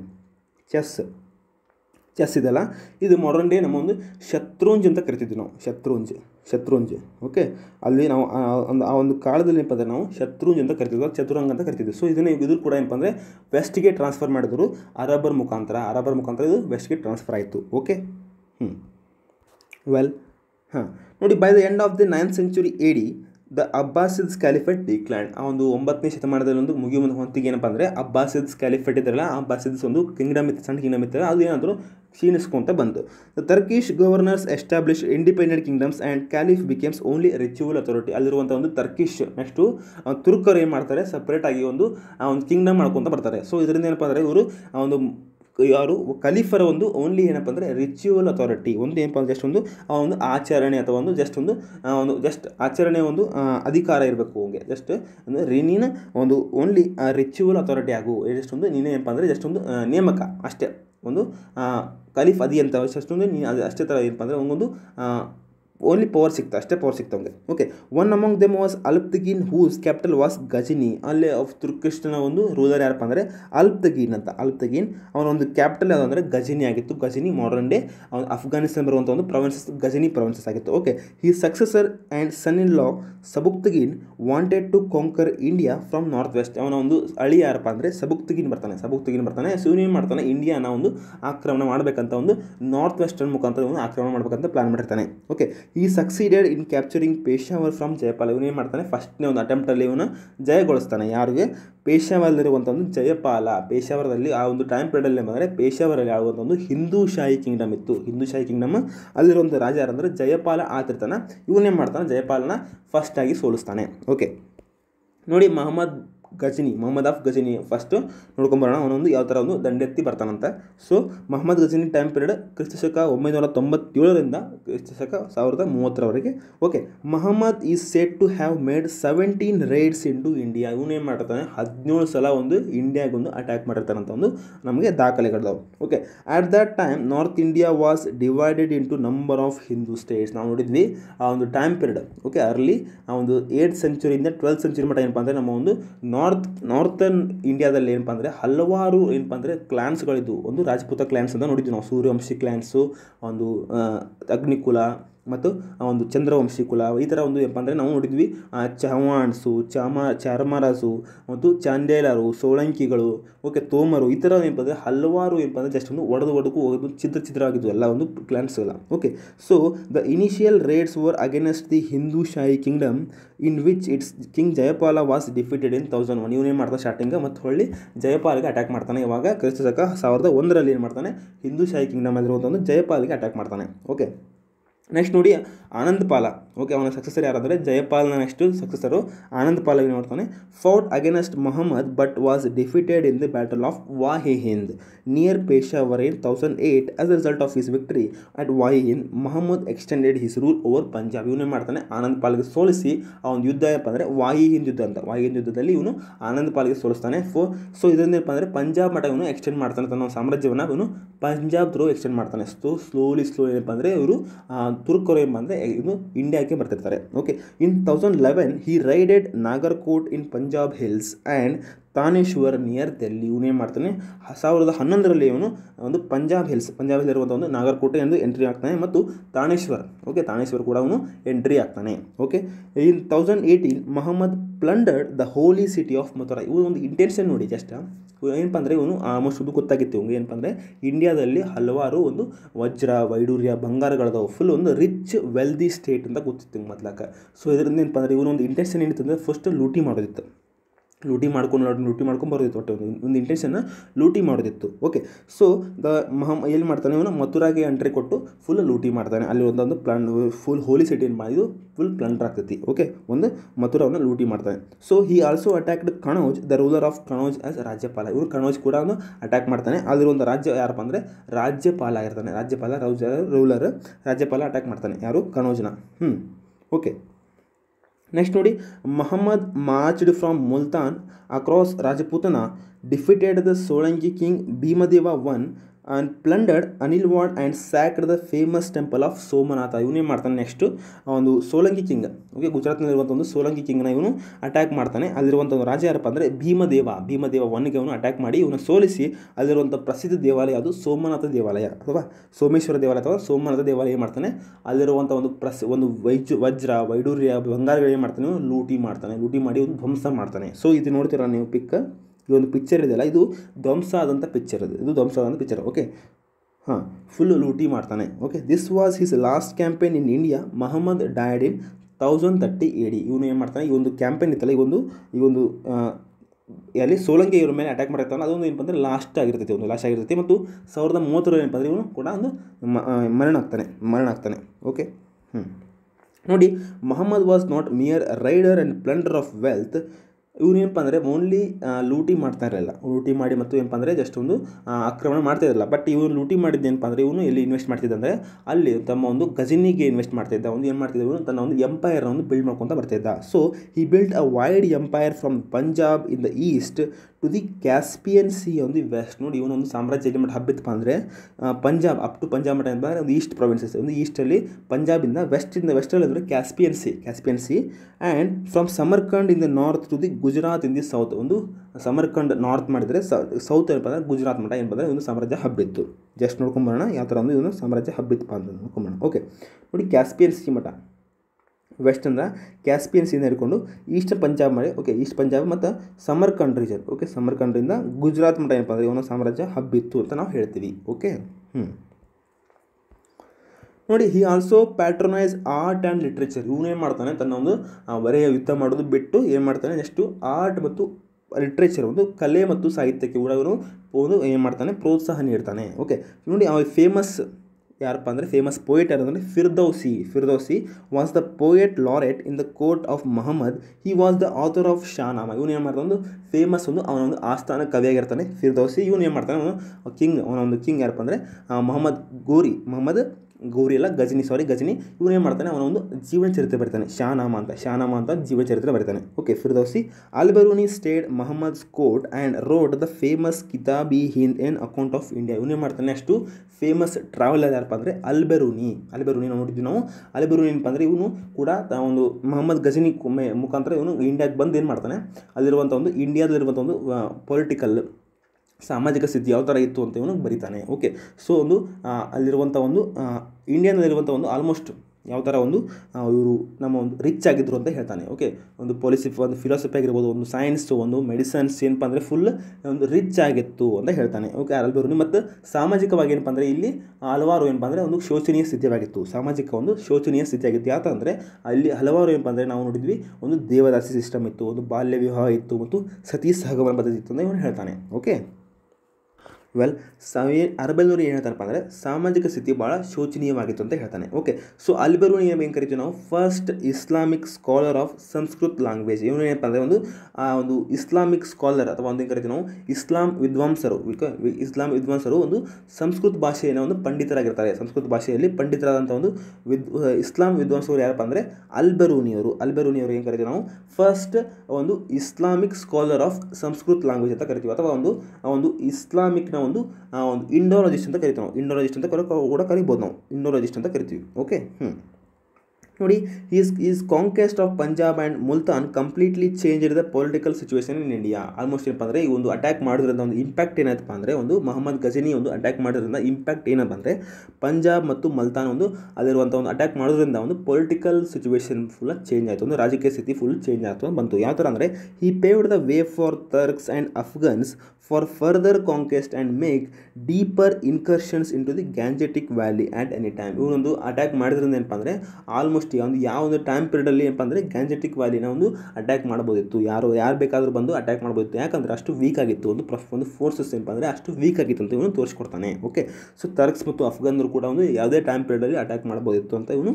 ಚೆಸ್ ಇದೆಲ್ಲ, ಇದು ಮಾಡರ್ನ್ ಡೇ ನಮ್ಮ ಒಂದು ಶತ್ರುಂಜ್ ಅಂತ ಕರಿತಿದ್ವಿ ನಾವು, ಶತ್ರುಂಜ್. ಓಕೆ, ಅಲ್ಲಿ ನಾವು ಆ ಒಂದು ಕಾಲದಲ್ಲಿ ಏನಪ್ಪ ಅಂದರೆ ನಾವು ಶತ್ರುಂಜ್ ಅಂತ ಕರಿತಿದ್ವಿ, ಚತುರಂಗ ಅಂತ ಕರಿತಿದ್ವಿ. ಸೊ ಇದು ಕೂಡ ಏನಪ್ಪ ಅಂದರೆ ವೆಸ್ಟ್ಗೆ ಟ್ರಾನ್ಸ್ಫರ್ ಮಾಡಿದ್ರು ಅರಬರ್ ಮುಖಾಂತರ ಇದು ವೆಸ್ಟ್ಗೆ ಟ್ರಾನ್ಸ್ಫರ್ ಆಯಿತು. ಓಕೆ, ವೆಲ್ ನೋಡಿ, by the end of the 9th century AD the Abbasids caliphate decline. ಆ ಒಂದು 9ನೇ ಶತಮಾನದಲ್ಲಿ ಒಂದು ಮುಗಿಯುವ ಹೊತ್ತಿಗೆ ಏನಪ್ಪ ಅಂದರೆ ಅಬ್ಬಾಸಿದ್ಸ್ ಕ್ಯಾಲಿಫೇಟ್ ಇದ್ದಾರಲ್ಲ, ಅಬ್ಬಾಸಿದ್ಸ್ ಒಂದು ಕಿಂಗ್ಡಮ್ ಇತ್ತು, ಸಣ್ಣ ಕಿಂಗ್ಡಮ್ ಇತ್ತು, ಅದು ಏನಾದರೂ ಕ್ಷೀಣಿಸ್ಕೊಂತ ಬಂತು. The Turkish governors establish independent kingdoms and caliph becames only ritual authority. ಅಲ್ಲಿರುವಂಥ ಒಂದು ಟರ್ಕಿಶ್ ನೆಕ್ಸ್ಟು ತುರ್ಕರು ಏನು ಮಾಡ್ತಾರೆ, ಸಪ್ರೇಟಾಗಿ ಒಂದು ಕಿಂಗ್ಡಮ್ ಮಾಡ್ಕೊತ ಬರ್ತಾರೆ. ಸೊ ಇದರಿಂದ ಏನಪ್ಪ ಅಂದರೆ ಇವರು ಒಂದು ಯಾರು ಖಲೀಫರ ಒಂದು ಓನ್ಲಿ ಏನಪ್ಪ ಅಂದರೆ ರಿಚುವಲ್ ಅಥಾರಿಟಿ, ಒಂದು ಏನಪ್ಪ ಅಂದರೆ ಜಸ್ಟ್ ಒಂದು ಒಂದು ಆಚರಣೆ ಅಥವಾ ಒಂದು ಜಸ್ಟ್ ಆಚರಣೆ ಒಂದು ಅಧಿಕಾರ ಇರಬೇಕು ಅವನಿಗೆ, ಜಸ್ಟ್ ಅಂದರೆ ನೀನು ಒಂದು ಓನ್ಲಿ ರಿಚುವಲ್ ಅಥಾರಿಟಿ ಆಗು, ಜಸ್ಟ್ ಒಂದು ನೀನೇ ಏನಪ್ಪ ಅಂದರೆ ಜಸ್ಟ್ ಒಂದು ನೇಮಕ ಅಷ್ಟೇ, ಒಂದು ಖಲೀಫ್ ಅದಿ ಅಂತ ಅಷ್ಟೊಂದು ನೀನು ಅದು ಅಷ್ಟೇ ಥರ ಏನಪ್ಪ ಅಂದರೆ ಒಂದು ಓನ್ಲಿ ಪವರ್ ಸಿಗ್ತವಂಗೆ. Okay, one among them was Alptigin whose capital was Ghazni. ಅಲ್ಲೇ ಆಫ್ ತುರ್ಕಿಸ್ನ ಒಂದು ರೂಲರ್ ಯಾರಪ್ಪ ಅಂದರೆ ಅಲ್ಪ್ತಗೀನ್ ಅವನ ಒಂದು ಕ್ಯಾಪಿಟಲ್ ಯಾವುದು ಅಂದರೆ ಗಜನಿ ಆಗಿತ್ತು. ಗಜನಿ ಮಾಡರ್ನ್ ಡೇ ಅಫ್ಘಾನಿಸ್ತಾನ ಬರುವಂಥ ಒಂದು ಪ್ರಾವಿನ್ಸಸ್ ಗಜನಿ ಪ್ರಾವಿನ್ಸಸ್ ಆಗಿತ್ತು. Okay, he successor and son in law Sabuktigin wanted to conquer India from north west. ಅವನ ಒಂದು ಅಳಿ ಯಾರಪ್ಪ ಅಂದರೆ ಸಬುಕ್ತಗೀನ್ ಬರ್ತಾನೆ. ಸೊ ಏನು ಮಾಡ್ತಾನೆ, ಇಂಡಿಯಾನ ಒಂದು ಆಕ್ರಮಣ ಮಾಡಬೇಕಂತ ಒಂದು ನಾರ್ತ್ ವೆಸ್ಟರ್ನ್ ಮುಖಾಂತರ ಒಂದು ಆಕ್ರಮಣ ಮಾಡಬೇಕಂತ ಪ್ಲಾನ್ ಮಾಡಿರ್ತಾನೆ. ಓಕೆ, ಈ succeeded in capturing Peshawar from Jayapala. ಇವನು ಏನು ಮಾಡ್ತಾನೆ, ಫಸ್ಟ್ನೇ ಒಂದು ಅಟೆಂಪ್ಟಲ್ಲಿ ಇವನು ಜಯಗೊಳಿಸ್ತಾನೆ. ಯಾರಿಗೆ, ಪೇಶಾವರಲ್ಲಿರುವಂಥ ಒಂದು ಜಯಪಾಲ. ಪೇಶಾವರದಲ್ಲಿ ಆ ಒಂದು ಟೈಮ್ ಪೀರಿಯಡಲ್ಲಿ ಅಂದರೆ ಪೇಶಾವರಲ್ಲಿ ಆಳುವಂಥ ಒಂದು ಹಿಂದೂಶಾಹಿ ಕಿಂಗ್ಡಮ್ ಇತ್ತು. ಹಿಂದೂಶಾಹಿ ಕಿಂಗ್ಡಮ್ ಅಲ್ಲಿರುವಂಥ ರಾಜ ಯಾರಂದರೆ ಜಯಪಾಲ ಆತಿರ್ತಾನೆ. ಇವನೇನು ಮಾಡ್ತಾನೆ, ಜಯಪಾಲನ ಫಸ್ಟಾಗಿ ಸೋಲಿಸ್ತಾನೆ. ಓಕೆ, ನೋಡಿ ಮೊಹಮ್ಮದ್ ಆಫ್ ಗಜನಿ ಫಸ್ಟು ನೋಡ್ಕೊಂಬರೋಣ, ಅವನೊಂದು ಯಾವ ಥರ ಒಂದು ದಂಡೆತ್ತಿ ಬರ್ತಾನಂತ. So Muhammad Ghazni time period ಕ್ರಿಸ್ತಶಕ 997ರಿಂದ ಕ್ರಿಸ್ತಶಕ 1030ರವರೆಗೆ. Okay, Muhammad is said to have made 17 raids in to India. ಇವನೇನು ಮಾಡಿರ್ತಾನೆ, 17 ಸಲ ಒಂದು ಇಂಡಿಯಾಗೊಂದು ಅಟ್ಯಾಕ್ ಮಾಡಿರ್ತಾನಂತ ಒಂದು ನಮಗೆ ದಾಖಲೆಗಳಿದಾವೆ. Okay, at that time north India was divided into number of Hindu states. ನಾವು ನೋಡಿದ್ವಿ ಆ ಒಂದು ಟೈಮ್ ಪೀರಿಯಡ್. ಓಕೆ, ಅರ್ಲಿ ಆ ಒಂದು 8th centuryಯಿಂದ 12th century ಮಟ್ಟ ಏನಪ್ಪ ಅಂದರೆ ನಮ್ಮ ಒಂದು ನಾರ್ತರ್ನ್ ಇಂಡಿಯಾದಲ್ಲಿ ಏನಪ್ಪ ಅಂದರೆ ಹಲವಾರು ಏನಪ್ಪ ಅಂದರೆ ಕ್ಲಾನ್ಸ್ಗಳಿದ್ದು. ಒಂದು ರಾಜಪೂತ ಕ್ಲಾನ್ಸ್ ಅಂತ ನೋಡಿದ್ವಿ ನಾವು, ಸೂರ್ಯವಂಶಿ ಕ್ಲಾನ್ಸು, ಒಂದು ಅಗ್ನಿಕುಲ ಮತ್ತು ಒಂದು ಚಂದ್ರವಂಶಿ ಕುಲ, ಈ ಥರ ಒಂದು ಏನಪ್ಪ ಅಂದರೆ ನಾವು ನೋಡಿದ್ವಿ. ಚವಾಣ್ಸು, ಚಾರ್ಮರಸು ಮತ್ತು ಚಾಂದೇಲರು, ಸೋಳಂಕಿಗಳು, ಓಕೆ, ತೋಮರು, ಈ ಥರ ಏನಪ್ಪ ಅಂದರೆ ಹಲವಾರು ಏನಪ್ಪ ಅಂದರೆ ಜಸ್ಟ್ ಒಂದು ಒಡೆದು ಚಿತ್ರ ಆಗಿದ್ದು ಎಲ್ಲ ಒಂದು ಕ್ಲಾನ್ಸ್ಗಳ. Okay, so the initial raids were against the Hindu Shahi kingdom in which its king Jayapala was defeated in 1001. ಇವನೇನು ಮಾಡ್ತಾನೆ ಸ್ಟಾರ್ಟಿಂಗ್ ಮತ್ತು ಹೊಳ್ಳಿ ಜಯಪಾಲಿಗೆ ಅಟ್ಯಾಕ್ ಮಾಡ್ತಾನೆ. ಇವಾಗ ಕ್ರಿಸ್ತಶಕ 1001ರಲ್ಲಿ ಏನು ಮಾಡ್ತಾನೆ, ಹಿಂದೂ ಶಾಹಿ ಕಿಂಗ್ಡಮ್ ಅಲ್ಲಿರುವಂಥ ಒಂದು ಜಯಪಾಲಿಗೆ ಅಟ್ಯಾಕ್ ಮಾಡ್ತಾನೆ. ಓಕೆ, ನೆಕ್ಸ್ಟ್ ನೋಡಿ ಆನಂದ್ ಪಾಲ. ಓಕೆ, ಅವನ ಸಕ್ಸಸರ್ ಯಾರಾದರೆ ಜಯಪಾಲ್ನ ನೆಕ್ಸ್ಟ್ ಸಕ್ಸಸರು ಆನಂದ್ ಪಾಲ ಏನು ಮಾಡ್ತಾನೆ, fought against Muhammad but was defeated in the battle of Wahi Hind near Peshawar in 1008. As a result of his victory at Wahi Hind Muhammad extended his rule over Punjab. ಇವನೇ ಮಾಡ್ತಾನೆ ಆನಂದ್ ಪಾಲ್ಗೆ ಸೋಲಿಸಿ ಆ ಒಂದು ಯುದ್ಧ ಏನಪ್ಪ ಅಂದರೆ ವಾಹಿ ಹಿಂದ್ ಯುದ್ಧ ಅಂತ. ವಾಹಿ ಹಿಂದ್ ಯುದ್ಧದಲ್ಲಿ ಇವನು ಆನಂದ್ ಪಾಲ್ಗೆ ಸೋಲಿಸ್ತಾನೆ. ಸೊ ಇದರಿಂದ ಏನಪ್ಪ ಅಂದರೆ ಪಂಜಾಬ್ ಮಠ ಇವನು ಎಕ್ಸ್ಟೆಂಡ್ ಮಾಡ್ತಾನೆ, ತನ್ನ ಸಾಮ್ರಾಜ್ಯವನ್ನು ಇವನು ಪಂಜಾಬ್ ಥ್ರೂ ಎಕ್ಸ್ಟೆಂಡ್ ಮಾಡ್ತಾನೆ. ಸ್ಲೋಲಿ ಏನಪ್ಪ ಅಂದರೆ ಇವರು ತುರ್ಕರು ಏನು ಅಂದರೆ ಇದು ಇಂಡಿಯಾಕ್ಕೆ ಬರ್ತಿರ್ತಾರೆ. Okay, in 1011 he raided Nagarkot in Punjab hills and Thaneshwar near Delhi. ಇವನು ಏನು ಮಾಡ್ತಾನೆ 1011ರಲ್ಲಿ ಇವನು ಒಂದು ಪಂಜಾಬ್ ಹಿಲ್ಸ್ ಇರುವಂಥ ಒಂದು ನಾಗರ್ಕೋಟೆ ಎಂದು ಎಂಟ್ರಿ ಆಗ್ತಾನೆ ಮತ್ತು ತಾನೇಶ್ವರ್, ಓಕೆ ತಾನೇಶ್ವರ್ ಕೂಡ ಅವನು ಎಂಟ್ರಿ ಆಗ್ತಾನೆ. Okay, in 1018 Muhammad plundered the holy city of Mathura. ಇವನು ಒಂದು ಇಂಟೆನ್ಷನ್ ನೋಡಿ ಜಸ್ಟ್ ಏನಪ್ಪ ಅಂದರೆ ಇವನು ಆಲ್ಮೋಸ್ಟ್ ಇದು ಗೊತ್ತಾಗಿತ್ತು ಇವಂಗೆ ಏನಪ್ಪ ಅಂದರೆ ಇಂಡಿಯಾದಲ್ಲಿ ಹಲವಾರು ಒಂದು ವಜ್ರ ವೈಡೂರ್ಯ ಬಂಗಾರಗಳದಾವು, ಫುಲ್ ಒಂದು ರಿಚ್ ವೆಲ್ದಿ ಸ್ಟೇಟ್ ಅಂತ ಗೊತ್ತಿತ್ತು ಮೊದ್ಲಾಕ. ಸೊ ಇದರಿಂದ ಏನಪ್ಪ ಅಂದರೆ ಇವನು ಒಂದು ಇಂಟೆನ್ಷನ್ ಏನಿತ್ತು ಅಂದರೆ ಫಸ್ಟ್ ಲೂಟಿ ಮಾಡೋದಿತ್ತು, ಲೂಟಿ ಮಾಡ್ಕೊಂಡು ಬರೋದಿತ್ತು. ಒಟ್ಟು ಒಂದು ಇಂಟೆನ್ಷನ್ನ ಲೂಟಿ ಮಾಡೋದಿತ್ತು. ಓಕೆ, ಸೊ ಏನು ಮಾಡ್ತಾನೆ ಇವನು ಮಥುರಾಗೆ ಎಂಟ್ರಿ ಕೊಟ್ಟು ಫುಲ್ ಲೂಟಿ ಮಾಡ್ತಾನೆ. ಅಲ್ಲಿ ಒಂದೊಂದು ಫುಲ್ ಹೋಲಿ ಸಿಟಿ ಏನು ಮಾಡಿದ್ದು ಫುಲ್ ಪ್ಲಂಡರ್ ಆಗ್ತೈತಿ. ಓಕೆ, ಒಂದು ಮಥುರಾವನ್ನು ಲೂಟಿ ಮಾಡ್ತಾನೆ. So he also attacked Kannauj the ruler of Kannauj as Rajyapala. ಇವರು ಕಣೋಜ್ ಕೂಡ ಅವನು ಅಟ್ಯಾಕ್ ಮಾಡ್ತಾನೆ. ಅದ್ರ ಒಂದು ರಾಜ್ಯ ಯಾರಪ್ಪ ಅಂದರೆ ರಾಜ್ಯಪಾಲ ಆಗಿರ್ತಾನೆ. ರೂಲರ್ ರಾಜ್ಯಪಾಲ ಅಟ್ಯಾಕ್ ಮಾಡ್ತಾನೆ ಯಾರು, ಕಣೋಜ್ನ. ಓಕೆ, ನೆಕ್ಸ್ಟ್ ನೋಡಿ Muhammad marched from Multan across Rajputana, defeated the Solanki king Bhimadeva one and plundered Anhilwad and sacked the famous temple of Somnath. ಇವನೇನು ಮಾಡ್ತಾನೆ ನೆಕ್ಸ್ಟು ಒಂದು ಸೋಲಂಕಿ ಕಿಂಗ್, ಓಕೆ ಗುಜರಾತ್ನಲ್ಲಿರುವಂಥ ಒಂದು ಸೋಲಂಕಿ ಕಿಂಗ್ನ ಇವನು ಅಟ್ಯಾಕ್ ಮಾಡ್ತಾನೆ. ಅಲ್ಲಿರುವಂಥ ಒಂದು ರಾಜ ಯಾರಪ್ಪ ಅಂದರೆ ಭೀಮದೇವ ಒನ್ಗೆ ಅವನು ಅಟ್ಯಾಕ್ ಮಾಡಿ ಇವನು ಸೋಲಿಸಿ ಅಲ್ಲಿರುವಂಥ ಪ್ರಸಿದ್ಧ ದೇವಾಲಯ ಅದು ಸೋಮನಾಥ ದೇವಾಲಯ ಅಥವಾ ಸೋಮೇಶ್ವರ ದೇವಾಲಯ ಅಥವಾ ಸೋಮನಾಥ ದೇವಾಲಯ ಏನು ಮಾಡ್ತಾನೆ, ಅಲ್ಲಿರುವಂಥ ಒಂದು ವಜ್ರ ವೈಡೂರ್ಯ ಬಂಗಾರಗಳು ಏನು ಮಾಡ್ತಾನೆ ಲೂಟಿ ಮಾಡಿ ಒಂದು ಧ್ವಂಸ ಮಾಡ್ತಾನೆ. ಸೊ ಇದು ನೋಡ್ತೀರಾ ನೀವು ಈ ಒಂದು ಪಿಕ್ಚರ್ ಇದೆಯಲ್ಲ, ಇದು ಧ್ವಂಸ ಆದಂಥ ಪಿಕ್ಚರ್. ಓಕೆ, ಫುಲ್ ಲೂಟಿ ಮಾಡ್ತಾನೆ. Okay, this was his last campaign in India. Muhammad died in 1030 AD. ಇವನು ಏನು ಮಾಡ್ತಾನೆ, ಈ ಒಂದು ಕ್ಯಾಂಪೇನ್ ಇತ್ತಲ್ಲ, ಈ ಒಂದು ಅಲ್ಲಿ ಸೋಲಂಕಿ ಇವ್ರ ಮೇಲೆ ಅಟ್ಯಾಕ್ ಮಾಡಿರ್ತಾನೆ, ಅದೊಂದು ಏನಪ್ಪ ಅಂದರೆ ಲಾಸ್ಟ್ ಆಗಿರ್ತೈತಿ. ಮತ್ತು 1030 ಏನಪ್ಪ ಅಂದರೆ ಇವನು ಕೂಡ ಒಂದು ಮರಣ ಆಗ್ತಾನೆ. ಓಕೆ, ನೋಡಿ Muhammad was not mere raider and plunder of wealth. ಇವನು ಏನಪ್ಪ ಅಂದರೆ ಓನ್ಲಿ ಲೂಟಿ ಮಾಡ್ತಾ ಇರಲಿಲ್ಲ, ಲೂಟಿ ಮಾಡಿ ಮತ್ತು ಏನಪ್ಪ ಅಂದರೆ ಜಸ್ಟ್ ಒಂದು ಆಕ್ರಮಣ ಮಾಡ್ತಾ ಇರಲಿಲ್ಲ. ಬಟ್ ಇವನು ಲೂಟಿ ಮಾಡಿದ್ದೇನಪ್ಪ ಅಂದರೆ ಇವನು ಎಲ್ಲಿ ಇನ್ವೆಸ್ಟ್ ಮಾಡ್ತಿದ್ದ ಅಂದರೆ ಅಲ್ಲಿ ತಮ್ಮ ಒಂದು ಗಜನಿಗೆ ಇನ್ವೆಸ್ಟ್ ಮಾಡ್ತಿದ್ದ. ಒಂದು ಏನು ಮಾಡ್ತಿದ್ದ ಇವನು ತನ್ನ ಒಂದು ಎಂಪೈರ್ನ ಒಂದು ಬಿಲ್ಡ್ ಮಾಡ್ಕೊತ ಬರ್ತಿದ್ದ. So he build a wide empire from Punjab in the east to the Caspian sea on the west. ನೋಡಿ ಇವನೊಂದು ಸಾಮ್ರಾಜ್ಯ ಎಲ್ಲಿ ಮಟ್ಟ ಹಬ್ಬಿತ್ತಪ್ಪ ಅಂದರೆ ಪಂಜಾಬ್ ಅಪ್ ಟು ಪಂಜಾಬ್ ಮಟ್ಟ ಏನಪ್ಪ ಅಂದರೆ ಒಂದು ಈಸ್ಟ್ ಪ್ರಾವಿನ್ಸಸ್, ಒಂದು ಈಸ್ಟಲ್ಲಿ ಪಂಜಾಬಿಂದ ವೆಸ್ಟಲ್ಲಿ ಅಂದರೆ Caspian sea and from Samarkand in the north to the Gujarat in the south. ಒಂದು ಸಮರ್ಕಂಡ್ ನಾರ್ತ್ ಮಾಡಿದರೆ ಸೌತ್ ಏನಪ್ಪ ಅಂದರೆ ಗುಜರಾತ್ ಮಟ್ಟ ಏನಪ್ಪ ಅಂದರೆ ಒಂದು ಸಾಮ್ರಾಜ್ಯ ಹಬ್ಬಿತ್ತು. ಜಸ್ಟ್ ನೋಡ್ಕೊಂಬರೋಣ ಯಾವ ಥರ ಒಂದು ಇವನು ಸಾಮ್ರಾಜ್ಯ ಹಬ್ಬಿತ್ತಪ್ಪ ಅಂತ ನೋಡ್ಕೊಂಬರೋಣ. ಓಕೆ, ನೋಡಿ ಕ್ಯಾಸ್ಪಿಯನ್ ಸಿ ಮಠ ವೆಸ್ಟ್ ಅಂದ್ರೆ ಕ್ಯಾಸ್ಪಿಯನ್ ಸೀನ ಹಿಡ್ಕೊಂಡು ಈಸ್ಟ್ ಪಂಜಾಬ್ ಮಾಡಿ. ಓಕೆ, ಈಸ್ಟ್ ಪಂಜಾಬ್ ಮತ್ತು ಸಮರ್ಕಂಡ್ ರೀಜನ್. ಓಕೆ, ಸಮರ್ಕಂಡ್ರಿಂದ ಗುಜರಾತ್ ಮಟ್ಟ ಏನಪ್ಪ ಅಂದರೆ ಇವನು ಸಾಮ್ರಾಜ್ಯ ಹಬ್ಬಿತ್ತು ಅಂತ ನಾವು ಹೇಳ್ತೀವಿ. ಓಕೆ, ನೋಡಿ he also patronise art and literature. ಇವನು ಏನು ಮಾಡ್ತಾನೆ, ತನ್ನ ಒಂದು ಬರೆಯ ಯುದ್ಧ ಮಾಡೋದು ಬಿಟ್ಟು ಏನು ಮಾಡ್ತಾನೆ, ನೆಕ್ಸ್ಟು ಆರ್ಟ್ ಮತ್ತು ಲಿಟ್ರೇಚರ್ ಒಂದು ಕಲೆ ಮತ್ತು ಸಾಹಿತ್ಯಕ್ಕೆ ಕೂಡ ಇವನು ಏನು ಮಾಡ್ತಾನೆ, ಪ್ರೋತ್ಸಾಹ ನೀಡ್ತಾನೆ. ಓಕೆ, ನೋಡಿ ಫೇಮಸ್ ಯಾರಪ್ಪ ಅಂದರೆ ಫೇಮಸ್ ಪೋಯೆಟ್ ಯಾರಂದರೆ Firdausi was the poet laureate in the court of Muhammad. He was the author of Shahnama. ಇವನು ಏನು ಮಾಡ್ತಾನೆ, ಒಂದು ಫೇಮಸ್ ಅವನೊಂದು ಆಸ್ಥಾನ ಕವಿಯಾಗಿರ್ತಾನೆ ಫಿರ್ದೌಸಿ. ಇವನು ಏನು ಮಾಡ್ತಾನೆ, ಅವನೊಂದು ಕಿಂಗ್ ಯಾರಪ್ಪ ಅಂದರೆ ಮೊಹಮ್ಮದ್ ಗೌರಿ ಅಲ್ಲ ಗಜನಿ. ಇವನು ಏನು ಮಾಡ್ತಾನೆ, ಅವನ ಒಂದು ಜೀವನ ಚರಿತ್ರೆ ಬರೀತಾನೆ, ಶಾನಾಮ ಅಂತ ಜೀವನ ಚರಿತ್ರೆ ಬರೀತಾನೆ. Okay, Firdausi Alberuni stayed Mohammed's court and wrote the famous Kitabi Hind an account of India. ಇವನು ಏನು ಮಾಡ್ತಾನೆ, ಅಷ್ಟು ಫೇಮಸ್ ಟ್ರಾವೆಲರ್ ಯಾರಪ್ಪ ಅಂದರೆ ಅಲ್ಬೆರೂನಿ ನಾವು ನೋಡಿದ್ವಿ ನಾವು. ಅಲ್ಬೆರೂನಿ ಏನಪ್ಪ ಅಂದರೆ ಇವನು ಕೂಡ ಒಂದು ಮೊಹಮ್ಮದ್ ಗಜನಿ ಮುಖಾಂತರ ಇವನು ಇಂಡಿಯಾಗೆ ಬಂದು ಏನು ಮಾಡ್ತಾನೆ, ಅಲ್ಲಿರುವಂಥ ಒಂದು ಇಂಡಿಯಾದಲ್ಲಿರುವಂಥ ಒಂದು ಪೊಲಿಟಿಕಲ್ ಸಾಮಾಜಿಕ ಸ್ಥಿತಿ ಯಾವ ಥರ ಇತ್ತು ಅಂತ ಇವನು ಬರೀತಾನೆ. ಓಕೆ, ಸೊ ಅಲ್ಲಿರುವಂಥ ಒಂದು ಇಂಡಿಯಾದಲ್ಲಿರುವಂಥ ಒಂದು ಆಲ್ಮೋಸ್ಟ್ ಯಾವ ಥರ ಒಂದು ಇವರು ನಮ್ಮ ಒಂದು ರಿಚ್ ಆಗಿದ್ರು ಅಂತ ಹೇಳ್ತಾನೆ. ಓಕೆ, ಒಂದು ಫಿಲಾಸಫಿ ಆಗಿರ್ಬೋದು, ಒಂದು ಸೈನ್ಸ್, ಒಂದು ಮೆಡಿಸನ್ಸ್ ಏನಪ್ಪ ಅಂದರೆ ಫುಲ್ ಒಂದು ರಿಚ್ ಆಗಿತ್ತು ಅಂತ ಹೇಳ್ತಾನೆ. Okay, Alberuni. ಮತ್ತು ಸಾಮಾಜಿಕವಾಗಿ ಏನಪ್ಪ ಅಂದರೆ ಇಲ್ಲಿ ಹಲವಾರು ಏನಪ್ಪ ಅಂದರೆ ಒಂದು ಶೋಚನೀಯ ಸ್ಥಿತಿಯಾಗಿತ್ತು, ಶೋಚನೀಯ ಸ್ಥಿತಿಯಾಗಿತ್ತು. ಯಾಕೆ ಅಂದರೆ ಅಲ್ಲಿ ಹಲವಾರು ಏನಪ್ಪ ಅಂದರೆ ನಾವು ನೋಡಿದ್ವಿ, ಒಂದು ದೇವದಾಸಿ ಸಿಸ್ಟಮ್ ಇತ್ತು, ಒಂದು ಬಾಲ್ಯ ವಿವಾಹ ಇತ್ತು ಮತ್ತು ಸತಿ ಸಹಗಮನ ಪದ್ಧತಿ ಇತ್ತು ಅಂತ ಇವನು ಹೇಳ್ತಾನೆ. ಓಕೆ, ವೆಲ್ 1600 ಏನು ಹೇಳ್ತಾನಪ್ಪ ಅಂದರೆ ಸಾಮಾಜಿಕ ಸ್ಥಿತಿ ಭಾಳ ಶೋಚನೀಯವಾಗಿತ್ತು ಅಂತ ಹೇಳ್ತಾನೆ. ಓಕೆ, ಸೊ ಅಲ್ಬೆರೂನಿ ಏನು ಕರಿತೀವಿ ನಾವು first Islamic scholar of Sanskrit language. ಇವನು ಏನಪ್ಪ ಅಂದರೆ ಒಂದು ಇಸ್ಲಾಮಿಕ್ ಸ್ಕಾಲರ್ ಅಥವಾ ಒಂದು ಏನು ಕರಿತೀವಿ ನಾವು ಇಸ್ಲಾಂ ವಿದ್ವಾಂಸರು ಒಂದು ಸಂಸ್ಕೃತ ಭಾಷೆಯ ಒಂದು ಪಂಡಿತರಾಗಿರ್ತಾರೆ. ಸಂಸ್ಕೃತ ಭಾಷೆಯಲ್ಲಿ ಪಂಡಿತರಾದಂಥ ಒಂದು ಇಸ್ಲಾಂ ವಿದ್ವಾಂಸರು ಯಾರಪ್ಪ ಅಂದರೆ ಅಲ್ಬೆರೂನಿಯವರು ಏನು ಕರಿತೀವಿ ನಾವು ಫಸ್ಟ್ ಒಂದು Islamic scholar of Sanskrit language ಅಂತ ಕರಿತೀವಿ, ಅಥವಾ ಒಂದು ಇಸ್ಲಾಮಿಕ್ನ ಒಂದು ಇಂಡೋಲಜಿಸ್ಟ್ ಅಂತ ಕರಿತೀವಿ ನಾವು. ಇಂಡೋಲಜಿಸ್ಟ್ ಅಂತ ಕೂಡ ಕರಿಬೋದು ನಾವು, ಇಂಡೋಲಜಿಸ್ಟ್ ಅಂತ ಕರಿತೀವಿ. ಓಕೆ, ನೋಡಿ, his conquest of Punjab and Multan completely change the political situation in India. Almost ಏನಪ್ಪ ಅಂದರೆ ಈ ಒಂದು ಅಟ್ಯಾಕ್ ಮಾಡೋದ್ರಿಂದ ಒಂದು ಇಂಪ್ಯಾಕ್ಟ್ ಏನಾಯ್ತಪ್ಪ ಅಂದರೆ ಒಂದು ಮೊಹಮ್ಮದ್ ಗಜನಿ ಒಂದು ಅಟ್ಯಾಕ್ ಮಾಡೋದ್ರಿಂದ ಇಂಪ್ಯಾಕ್ಟ್ ಏನಪ್ಪ ಅಂದರೆ ಪಂಜಾಬ್ ಮತ್ತು ಮುಲ್ತಾನ್ ಅಲ್ಲಿರುವಂಥ ಒಂದು ಅಟ್ಯಾಕ್ ಮಾಡೋದ್ರಿಂದ ಒಂದು ಪೊಲಿಟಿಕಲ್ ಸಿಚುವೇಶನ್ ಫುಲ್ ಚೇಂಜ್ ಆಯಿತು, ಒಂದು ರಾಜಕೀಯ ಸ್ಥಿತಿ ಫುಲ್ ಚೇಂಜ್ ಆಯಿತು ಅಂತ ಬಂತು. ಯಾವ ಥರ ಅಂದರೆ he paved the way for Turks and Afghans for further conquest and make deeper incursions into the Gangetic valley at any time. ಇವನೊಂದು ಅಟ್ಯಾಕ್ ಮಾಡಿದ್ರಿಂದ ಏನಪ್ಪ ಅಂದರೆ ಆಲ್ಮೋಸ್ಟ್ ಯಾವ ಒಂದು ಟೈಮ್ ಪೀರಿಯಡಲ್ಲಿ ಏನಪ್ಪ ಅಂದರೆ ಗ್ಯಾಂಜೆಟಿಕ್ ವ್ಯಾಲಿನ ಒಂದು ಅಟ್ಯಾಕ್ ಮಾಡ್ಬೋದಿತ್ತು, ಯಾರು ಬೇಕಾದರೂ ಬಂದು ಅಟ್ಯಾಕ್ ಮಾಡ್ಬೋದಿತ್ತು. ಯಾಕಂದರೆ ಅಷ್ಟು ವೀಕ್ ಆಗಿತ್ತು, ಒಂದು ಫೋರ್ಸಸ್ ಏನಪ್ಪ ಅಂದರೆ ಅಷ್ಟು ವೀಕ್ ಆಗಿತ್ತು ಅಂತ ಇವನು ತೋರಿಸ್ಕೊಡ್ತಾನೆ. ಓಕೆ, ಸೊ ಟರ್ಕ್ಸ್ ಮತ್ತು ಅಫ್ಘಾನರು ಕೂಡ ಯಾವುದೇ ಟೈಮ್ ಪೀರಿಯಡಲ್ಲಿ ಅಟ್ಯಾಕ್ ಮಾಡ್ಬೋದಿತ್ತು ಅಂತ ಇವನು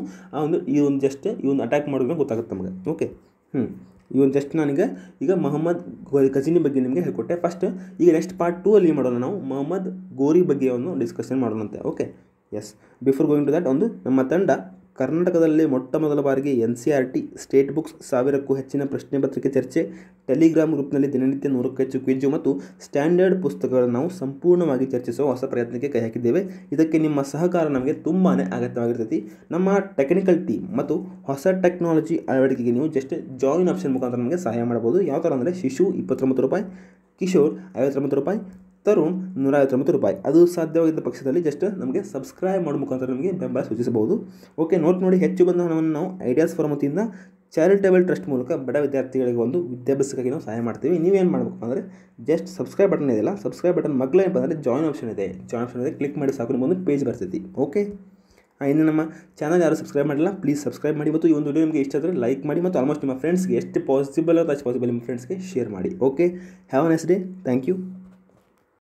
ಇವನು ಅಟ್ಯಾಕ್ ಮಾಡೋದನ್ನ ಗೊತ್ತಾಗುತ್ತೆ ನಮಗೆ. ಓಕೆ, ಜಸ್ಟ್ ನಾನೀಗ ಮೊಹಮ್ಮದ್ ಗಜನಿ ಬಗ್ಗೆ ನಿಮಗೆ ಹೇಳ್ಕೊಟ್ಟೆ. ಫಸ್ಟ್ ಈಗ ನೆಕ್ಸ್ಟ್ ಪಾರ್ಟ್ 2 ಅಲ್ಲಿ ಮಾಡೋಣ ನಾವು ಮೊಹಮ್ಮದ್ ಗೋರಿ ಬಗ್ಗೆ ಒಂದು ಡಿಸ್ಕಷನ್ ಮಾಡೋಣಂತೆ. Okay, yes, before going to that, ನಮ್ಮ ತಂಡ ಕರ್ನಾಟಕದಲ್ಲಿ ಮೊದಲ ಬಾರಿಗೆ NCERT ಸ್ಟೇಟ್ ಬುಕ್ಸ್ 1000ಕ್ಕೂ ಹೆಚ್ಚಿನ ಪ್ರಶ್ನೆ ಪತ್ರಿಕೆ ಚರ್ಚೆ, ಟೆಲಿಗ್ರಾಮ್ ಗ್ರೂಪ್ನಲ್ಲಿ ದಿನನಿತ್ಯ 100ಕ್ಕೂ ಹೆಚ್ಚು ಕ್ವಿಜ್ ಮತ್ತು ಸ್ಟ್ಯಾಂಡರ್ಡ್ ಪುಸ್ತಕಗಳನ್ನು ನಾವು ಸಂಪೂರ್ಣವಾಗಿ ಚರ್ಚಿಸುವ ಹೊಸ ಪ್ರಯತ್ನಕ್ಕೆ ಕೈ ಹಾಕಿದ್ದೇವೆ. ಇದಕ್ಕೆ ನಿಮ್ಮ ಸಹಕಾರ ನಮಗೆ ತುಂಬಾ ಅಗತ್ಯವಾಗಿರ್ತೈತಿ. ನಮ್ಮ ಟೆಕ್ನಿಕಲ್ ಟೀಮ್ ಮತ್ತು ಹೊಸ ಟೆಕ್ನಾಲಜಿ ಅಳವಡಿಕೆಗೆ ನೀವು ಜಸ್ಟ್ ಜಾಯಿನ್ ಆಪ್ಷನ್ ಮುಖಾಂತರ ನಮಗೆ ಸಹಾಯ ಮಾಡ್ಬೋದು. ಯಾವ ಥರ ಅಂದರೆ ಶಿಶು 29 ರೂಪಾಯಿ, ಕಿಶೋರ್ 59 ರೂಪಾಯಿ, ತರುಣ್ 159 ರೂಪಾಯಿ. ಅದು ಸಾಧ್ಯವಾಗಿದ್ದ ಪಕ್ಷದಲ್ಲಿ ಜಸ್ಟ್ ನಮಗೆ ಸಬ್ಸ್ಕ್ರೈಬ್ ಮಾಡೋ ಮುಖಾಂತರ ನಮಗೆ ಬೆಂಬಲ ಸೂಚಿಸಬಹುದು. ಓಕೆ, ನೋಡಿ, ಹೆಚ್ಚು ಬಂದ ಹಣವನ್ನು ನಾವು ಐಡಿಯಾಸ್ ಫಾರಂ ವತಿಯಿಂದ ಚಾರಿಟೇಬಲ್ ಟ್ರಸ್ಟ್ ಮೂಲಕ ಬಡ ವಿದ್ಯಾರ್ಥಿಗಳಿಗೆ ಒಂದು ವಿದ್ಯಾಭ್ಯಾಸಕ್ಕಾಗಿ ನಾವು ಸಹಾಯ ಮಾಡ್ತೀವಿ. ನೀವೇನು ಮಾಡಬೇಕು ಅಂದರೆ ಜಸ್ಟ್ ಸಬ್ಸ್ಕ್ರೈಬ್ ಬಟನ್ ಇದೆಯಲ್ಲ, ಸಬ್ಸ್ಕ್ರೈಬ್ ಬಟನ್ ಏನಪ್ಪ ಅಂದರೆ ಜಾಯಿನ್ ಆಪ್ಷನ್ ಇದೆ, ಕ್ಲಿಕ್ ಮಾಡಿ ಸಾಕು, ನಿಮ್ಮೊಂದು ಪೇಜ್ ಬರ್ತೈತಿ. ಓಕೆ, ಇನ್ನು ನಮ್ಮ ಚಾನಲ್ ಯಾರು ಸಬ್ಸ್ಕ್ರೈಬ್ ಮಾಡಿಲ್ಲ ಪ್ಲೀಸ್ ಸಬ್ಸ್ಕ್ರೈಬ್ ಮಾಡಿ, ಮತ್ತು ಈ ಒಂದು ವಿಡಿಯೋ ನಿಮಗೆ ಇಷ್ಟ ಆದರೆ ಲೈಕ್ ಮಾಡಿ, ಮತ್ತು ಆಲ್ಮೋಸ್ಟ್ ನಿಮ್ಮ ಫ್ರೆಂಡ್ಸ್ಗೆ ಎಷ್ಟು ಪಾಸಿಬಲ್ ನಿಮ್ಮ ಫ್ರೆಂಡ್ಸ್ಗೆ ಶೇರ್ ಮಾಡಿ. Okay, have a nice day, thank you.